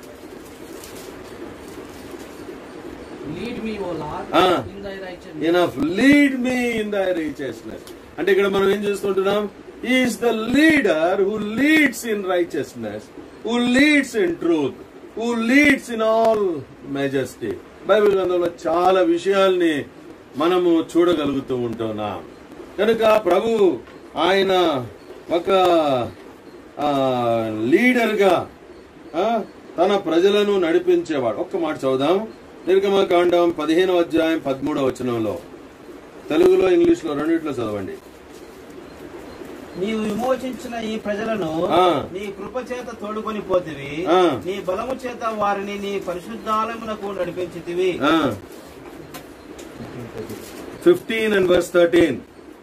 Lead me, O Lord, in thy righteousness. Enough. Lead me in thy righteousness. అంటే ఇక్కడ మనం ఏం చేస్తుంటున్నాం? He is the leader who leads in righteousness, who leads in truth, who leads in all majesty. Bible గ్రంథంలో చాలా విషయాల్ని మనము చూడగలుగుతూ ఉంటున్నాం. కనుక ప్రభు ఆయన ఒక లీడర్ గా తన ప్రజలను నడిపించేవాడు. ఒక్క మాట చదువుదాం. నిర్గమకాండం పదిహేనవ అధ్యాయం పదమూడవ వచనంలో, తెలుగులో ఇంగ్లీష్ లో రెండింటిలో చదవండి. నీవు విమోచించిన ఈ ప్రజలను నీ కృప చేత తోడుకొని పోతివి, నీ బలము చేత వారిని నీ పరిశుద్ధాలయమునకు నడిపించితివి. Fifteen and verse thirteen.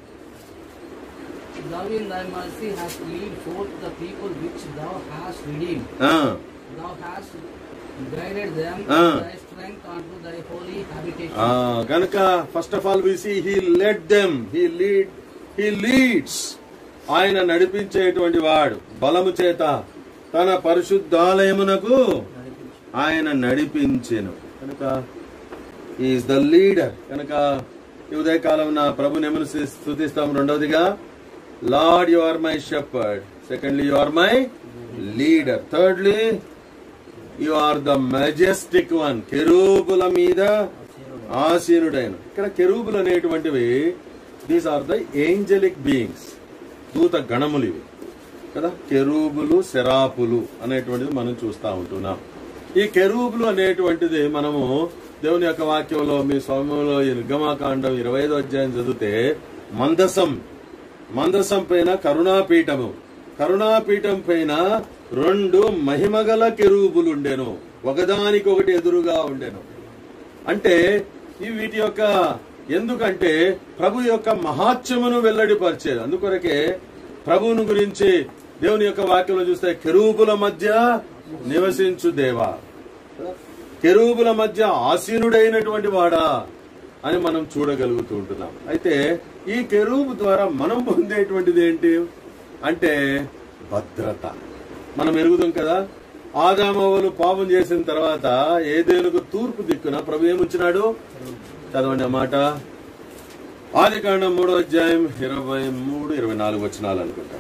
Thou in thy mercy hast led forth the people which thou hast redeemed. Thou hast guided them with thy strength unto thy holy habitation. కనుక first of all we see he led them, he lead he leads. ఆయన నడిపించేటువంటి వాడు. బలము చేత తన పరిశుద్ధాలయమునకు ఆయన నడిపించెను. కనుక is the leader. కనుక ఈ ఉదయకాలం నా ప్రభుని ఏమని స్తుతిస్తాం? రెండవదిగా, Lord you are my shepherd. Secondly, you are my leader. Thirdly, you are the majestic one. కెరూబుల మీద ఆసీనుడైన. ఇక్కడ కెరూబులు అనేటువంటివి these are the angelic beings, దూత గణములు ఇవి కదా. కెరూబులు, సెరాపులు అనేటువంటిది మనం చూస్తూ ఉంటున్నాం. ఈ కెరూబులు అనేటువంటిది మనము దేవుని యొక్క వాక్యంలో మీ స్వామ్యంలో నిర్గమకాండం ఇరవై ఐదో అధ్యాయం చదివితే, మందసం మందసం పైన కరుణాపీఠము, కరుణాపీఠం పైన రెండు మహిమగల కెరూబులు ఉండెను, ఒకదానికొకటి ఎదురుగా ఉండెను. అంటే ఈ వీటి యొక్క ఎందుకంటే ప్రభు యొక్క మహాత్మ్యమును వెల్లడిపరిచేది. అందుకొరకే ప్రభువును గురించి దేవుని యొక్క వాక్యంలో చూస్తే, కెరూబుల మధ్య నివసించు దేవా, కెరూబుల మధ్య ఆసీనుడైనటువంటి వాడా అని మనం చూడగలుగుతూ ఉంటున్నాం. అయితే ఈ కెరూబు ద్వారా మనం పొందేటువంటిది ఏంటి అంటే భద్రత. మనం ఎరుగుదాం కదా, ఆదామవ్వలు పాపం చేసిన తర్వాత ఏదేనుకు తూర్పు దిక్కున ప్రభు ఏముంచినాడు? చదవండి ఆ మాట. ఆదికాండం మూడో అధ్యాయం ఇరవై మూడు ఇరవై నాలుగు వచనాలు అనుకుంటా.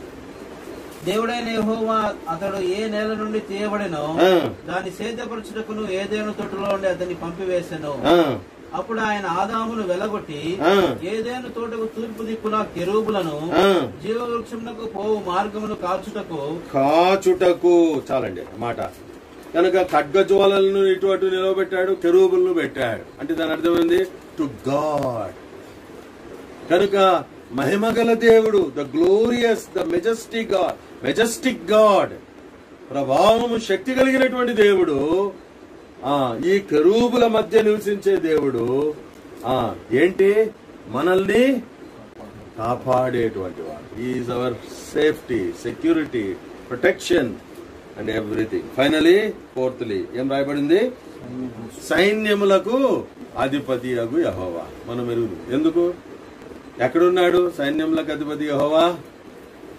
దేవుడైన యెహోవా అతడు ఏ నేల నుండి తీయబడినో దాన్ని సేద్యపరచుటకును ఏదేను తోటలో ఉండి అతన్ని పంపివేసెను. అప్పుడు ఆయన ఆదామును వెలగొట్టి ఏదేను తోటకు తూర్పు దిక్కున కెరూబులను జీవవృక్షమునకు పోవు మార్గమును కాచుటకు కాచుటకు చాలండి మాట. కనుక ఖడ్గజ్వాలను ఇటు అటు నిలవబెట్టాడు, కెరూబులను పెట్టాడు. అంటే దాని అర్థమైంది టు గాడ్. కనుక మహిమగల దేవుడు, the glorious, the majestic God, majestic God, ప్రభావము శక్తి కలిగినటువంటి దేవుడు, ఆ ఈ కెరూబుల మధ్య నివసించే దేవుడు ఆ ఏంటి? మనల్ని కాపాడేటువంటి వాడు. Is our safety, security, protection and everything. Finally fourthly ఏం రాయబడింది? సైన్యములకు అధిపతి అగు యెహోవా. మనం ఎరుగు ఎందుకు ఎక్కడున్నాడు? సైన్యములకు అధిపతి యెహోవా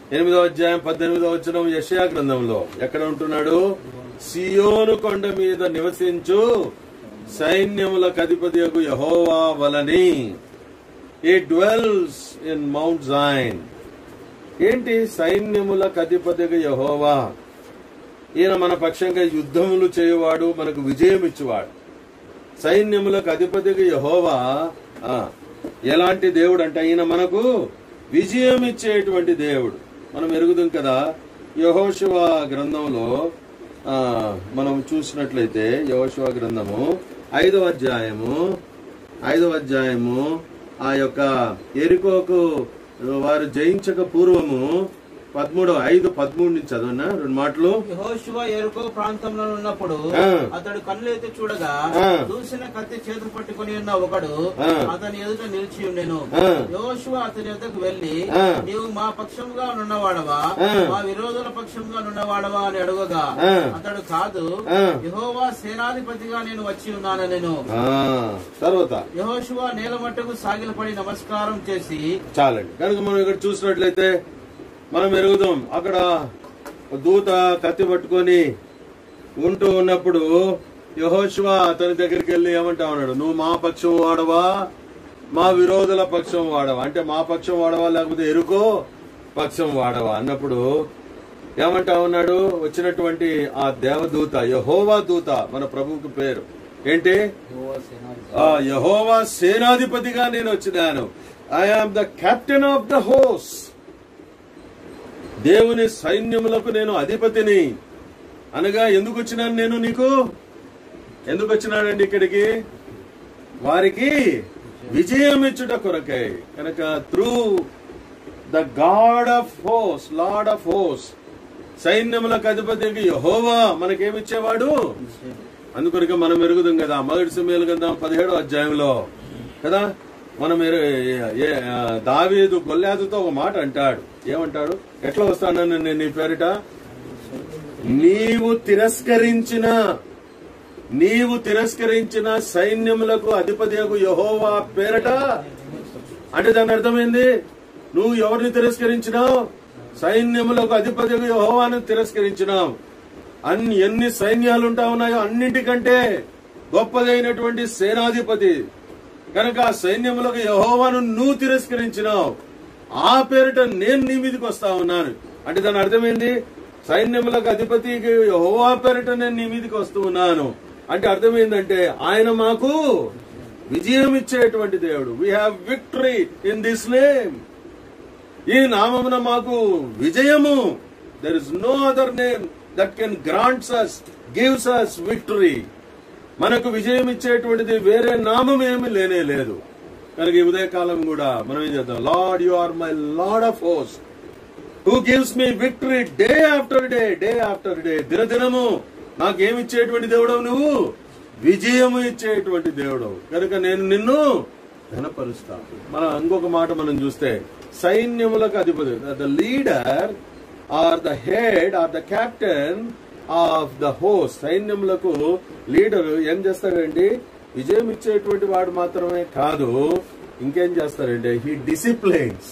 ఎనిమిదో అధ్యాయం పద్దెనిమిదో వచనం యెషయా గ్రంథంలో ఎక్కడ ఉంటున్నాడు? సియోను కొండ మీద నివసించు సైన్యములకు అధిపతియగు యెహోవా వలని. He dwells in Mount Zion. ఏంటి సైన్యములకు అధిపతిగా యెహోవా? ఈయన మన పక్షంగా యుద్ధములు చేయవాడు, మనకు విజయం ఇచ్చేవాడు. సైన్యములకు అధిపతిగా యెహోవా ఎలాంటి దేవుడు అంటే ఈయన మనకు విజయం ఇచ్చేటువంటి దేవుడు. మనం ఎరుగుదాం కదా. యెహోషువ గ్రంథంలో ఆ మనం చూసినట్లయితే యెహోషువ గ్రంథము ఐదవ అధ్యాయము ఐదవ అధ్యాయము ఆ యొక్క యెరికోకు వారు జయించక పూర్వము పదమూడు ఐదు పదమూడు నుంచి చదవనా రెండు మాటలు. యెహోషువ యెరికో ప్రాంతంలో ఉన్నప్పుడు అతడు కన్నులెత్తి చూడగా దూసిన కత్తి చేతులు పట్టుకుని ఉన్న ఒకడు అతని ఎదుట నిలిచి ఉండెను. యెహోషువ అతని ఎదుటకు వెళ్లి, నీవు మా పక్షంగా నున్నవాడవా మా విరోధుల పక్షంగా నున్నవాడవా అని అడుగగా అతడు, కాదు, యెహోవా సేనాధిపతిగా నేను వచ్చి ఉన్నానెను. తర్వాత యెహోషువ నేల మట్టుకు సాగిలపడి నమస్కారం చేసి, చాలండి. కనుక మనం ఇక్కడ చూసినట్లయితే మనం ఎరుగుదాం. అక్కడ దూత కత్తి పట్టుకొని ఉంటూ ఉన్నప్పుడు యెహోషువ అతని దగ్గరికి వెళ్ళి ఏమంటా ఉన్నాడు? నువ్వు మా పక్షం వాడవా మా విరోధుల పక్షం వాడవా? అంటే మా పక్షం వాడవా లేకపోతే ఎరుకో పక్షం వాడవా అన్నప్పుడు ఏమంటా ఉన్నాడు? వచ్చినటువంటి ఆ దేవదూత యెహోవా దూత, మన ప్రభువుకి పేరు ఏంటి? యెహోవా సేనాధిపతిగా నేను వచ్చినాను. I am the captain of the host. దేవుని సైన్యములకు నేను అధిపతిని అనగా ఎందుకు వచ్చినాను నేను నీకు? ఎందుకు వచ్చినాడండి ఇక్కడికి? వారికి విజయం ఇచ్చుట కొరకై. కనుక through the God of host, Lord of host, సైన్యములకు అధిపతికి యెహోవా మనకేమిచ్చేవాడు? అందుకొరకే మనం ఎరుగుదాం కదా. మొదటి సమూయేలు గ్రంథం పదిహేడో అధ్యాయంలో కదా మనం దావీదు గొల్యాతుతో ఒక మాట అంటాడు. ఏమంటాడు? ఎట్లా వస్తానని నేను నీ పేరిట? నీవు తిరస్కరించిన నీవు తిరస్కరించిన సైన్యములకు అధిపతియగు యెహోవా పేరట. అంటే దాని అర్థమైంది, నువ్వు ఎవరిని తిరస్కరించినావు? సైన్యములకు అధిపతియగు యెహోవాను తిరస్కరించినావు. అన్ని ఎన్ని సైన్యాలు ఉంటా ఉన్నాయో అన్నింటికంటే గొప్పదైనటువంటి సేనాధిపతి. కనుక ఆ సైన్యములకు యెహోవాను నువ్వు తిరస్కరించినావు, ఆ పేరిట నేను నీ మీదకి వస్తా ఉన్నాను. అంటే దాని అర్థమైంది, సైన్యములకు అధిపతికి యెహోవా పేరిట నేను నీ మీదకి వస్తూ ఉన్నాను. అంటే అర్థమైందంటే ఆయన మాకు విజయం ఇచ్చేటువంటి దేవుడు. We have victory in this name. ఈ నామమున మాకు విజయము. There is no other name that can grants us, gives us victory. మనకు విజయం ఇచ్చేటువంటిది వేరే నామం ఏమీ లేనే లేదు. కనుక ఈ ఉదయకాలం కూడా మనం ఏం చేద్దాం? Lord, you are my Lord of host, who gives me victory day after day, day after day. దినదినము నాకేమిచ్చేటువంటి దేవుడవు నువ్వు? విజయము ఇచ్చేటువంటి దేవుడవు. కనుక నేను నిన్ను ఘనపరుస్తాను. మనం ఇంకొక మాట మనం చూస్తే సైన్యములకు అధిపతి, the leader or the head or the captain of the host. సైన్యములకు లీడర్ ఏం చేస్తాడండి? విజయం ఇచ్చేటువంటి వాడు మాత్రమే కాదు, ఇంకేం చేస్తారంటే హీ డిసిప్లైన్స్.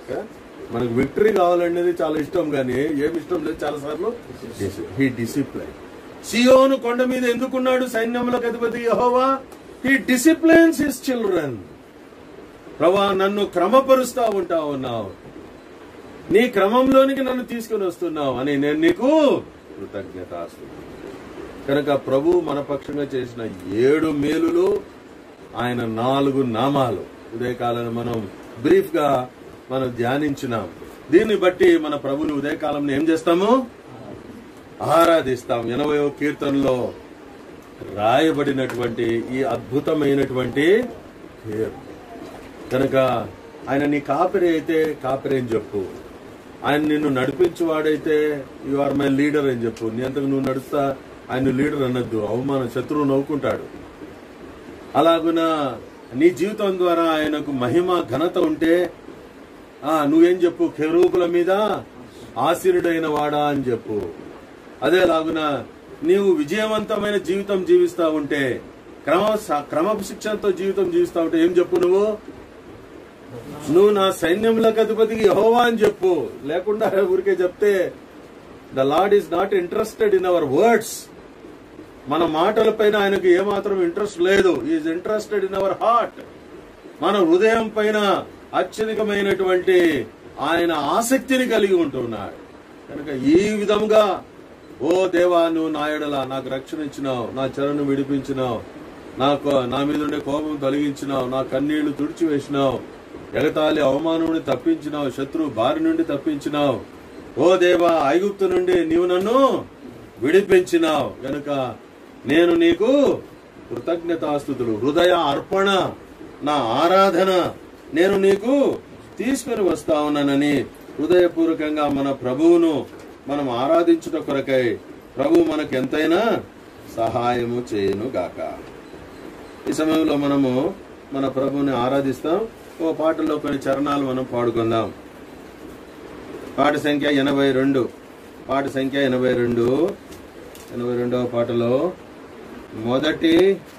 మనకు విక్టరీ కావాలనేది చాలా ఇష్టం, కానీ ఏమి ఇష్టం లేదు చాలా సార్లు. He discipline. సియోను కొండ మీద ఎందుకున్నాడు సైన్యములకు అధిపతి యెహోవా? He disciplines his children. ప్రభా, నన్ను క్రమపరుస్తా ఉంటా ఉన్నావు, నీ క్రమంలోనికి నన్ను తీసుకుని వస్తున్నావు అని నేను నీకు కృతజ్ఞతాస్తుతి. కనుక ప్రభు మన పక్షంగా చేసిన ఏడు మేలులు, ఆయన నాలుగు నామాలు ఉదయకాలను మనం బ్రీఫ్ గా మనం ధ్యానించినాం. దీన్ని బట్టి మన ప్రభుని ఉదయకాలంలో ఏం చేస్తాము? ఆరాధిస్తాం. ఎనభైవ కీర్తనలో రాయబడినటువంటి ఈ అద్భుతమైనటువంటి పేరు. కనుక ఆయన నీ కాపరి అయితే కాపరి అని చెప్పు, ఆయన నిన్ను నడిపించువాడైతే యు ఆర్ మై లీడర్ అని చెప్పు. నీ అంతకు నువ్వు నడుస్తా ఆయన లీడర్ అనొద్దు, అవమానం, శత్రువు నవ్వుకుంటాడు. అలాగున నీ జీవితం ద్వారా ఆయనకు మహిమ ఘనత ఉంటే ఆ నువ్వేం చెప్పు? కెరూబుల మీద ఆశీనుడైన వాడా అని చెప్పు. అదేలాగున నీవు విజయవంతమైన జీవితం జీవిస్తా ఉంటే, క్రమ క్రమశిక్షణతో జీవితం జీవిస్తా ఉంటే ఏం చెప్పు? నువ్వు నువ్వు నా సైన్యములకు అధిపతికి యెహోవా అని చెప్పు. లేకుండా ఊరికే చెప్తే the Lord is not interested in our words. మన మాటల పైన ఆయనకు ఏమాత్రం ఇంట్రెస్ట్ లేదు. Is interested in our heart. మన హృదయం పైన అత్యధికమైనటువంటి ఆయన ఆసక్తిని కలిగి ఉంటున్నాడు. కనుక ఈ విధంగా ఓ దేవా, నువ్వు నా ఎడల నాకు రక్షణ ఇచ్చినావు, నా చెరను విడిపించినావు, నాకు నా మీద ఉండే కోపం తొలగించినావు, నా కన్నీళ్లు తుడిచివేసినావు, ఎగతాళి అవమానుని తప్పించినావు, శత్రువు బారి నుండి తప్పించినావు. ఓ దేవా, ఐగుప్తు నుండి నీవు నన్ను విడిపించినావు. గనుక నేను నీకు కృతజ్ఞతాస్తుతులు, హృదయ అర్పణ, నా ఆరాధన నేను నీకు తీసుకుని వస్తా ఉన్నానని హృదయపూర్వకంగా మన ప్రభువును మనం ఆరాధించుట కొరకై ప్రభు మనకు ఎంతైనా సహాయము చేయును గాక. ఈ సమయంలో మనము మన ప్రభువుని ఆరాధిస్తాం. ఓ పాటలో కొన్ని చరణాలు మనం పాడుకుందాం. పాట సంఖ్య ఎనభై రెండు పాట సంఖ్య ఎనభై రెండు ఎనభై రెండవ పాటలో మొదటి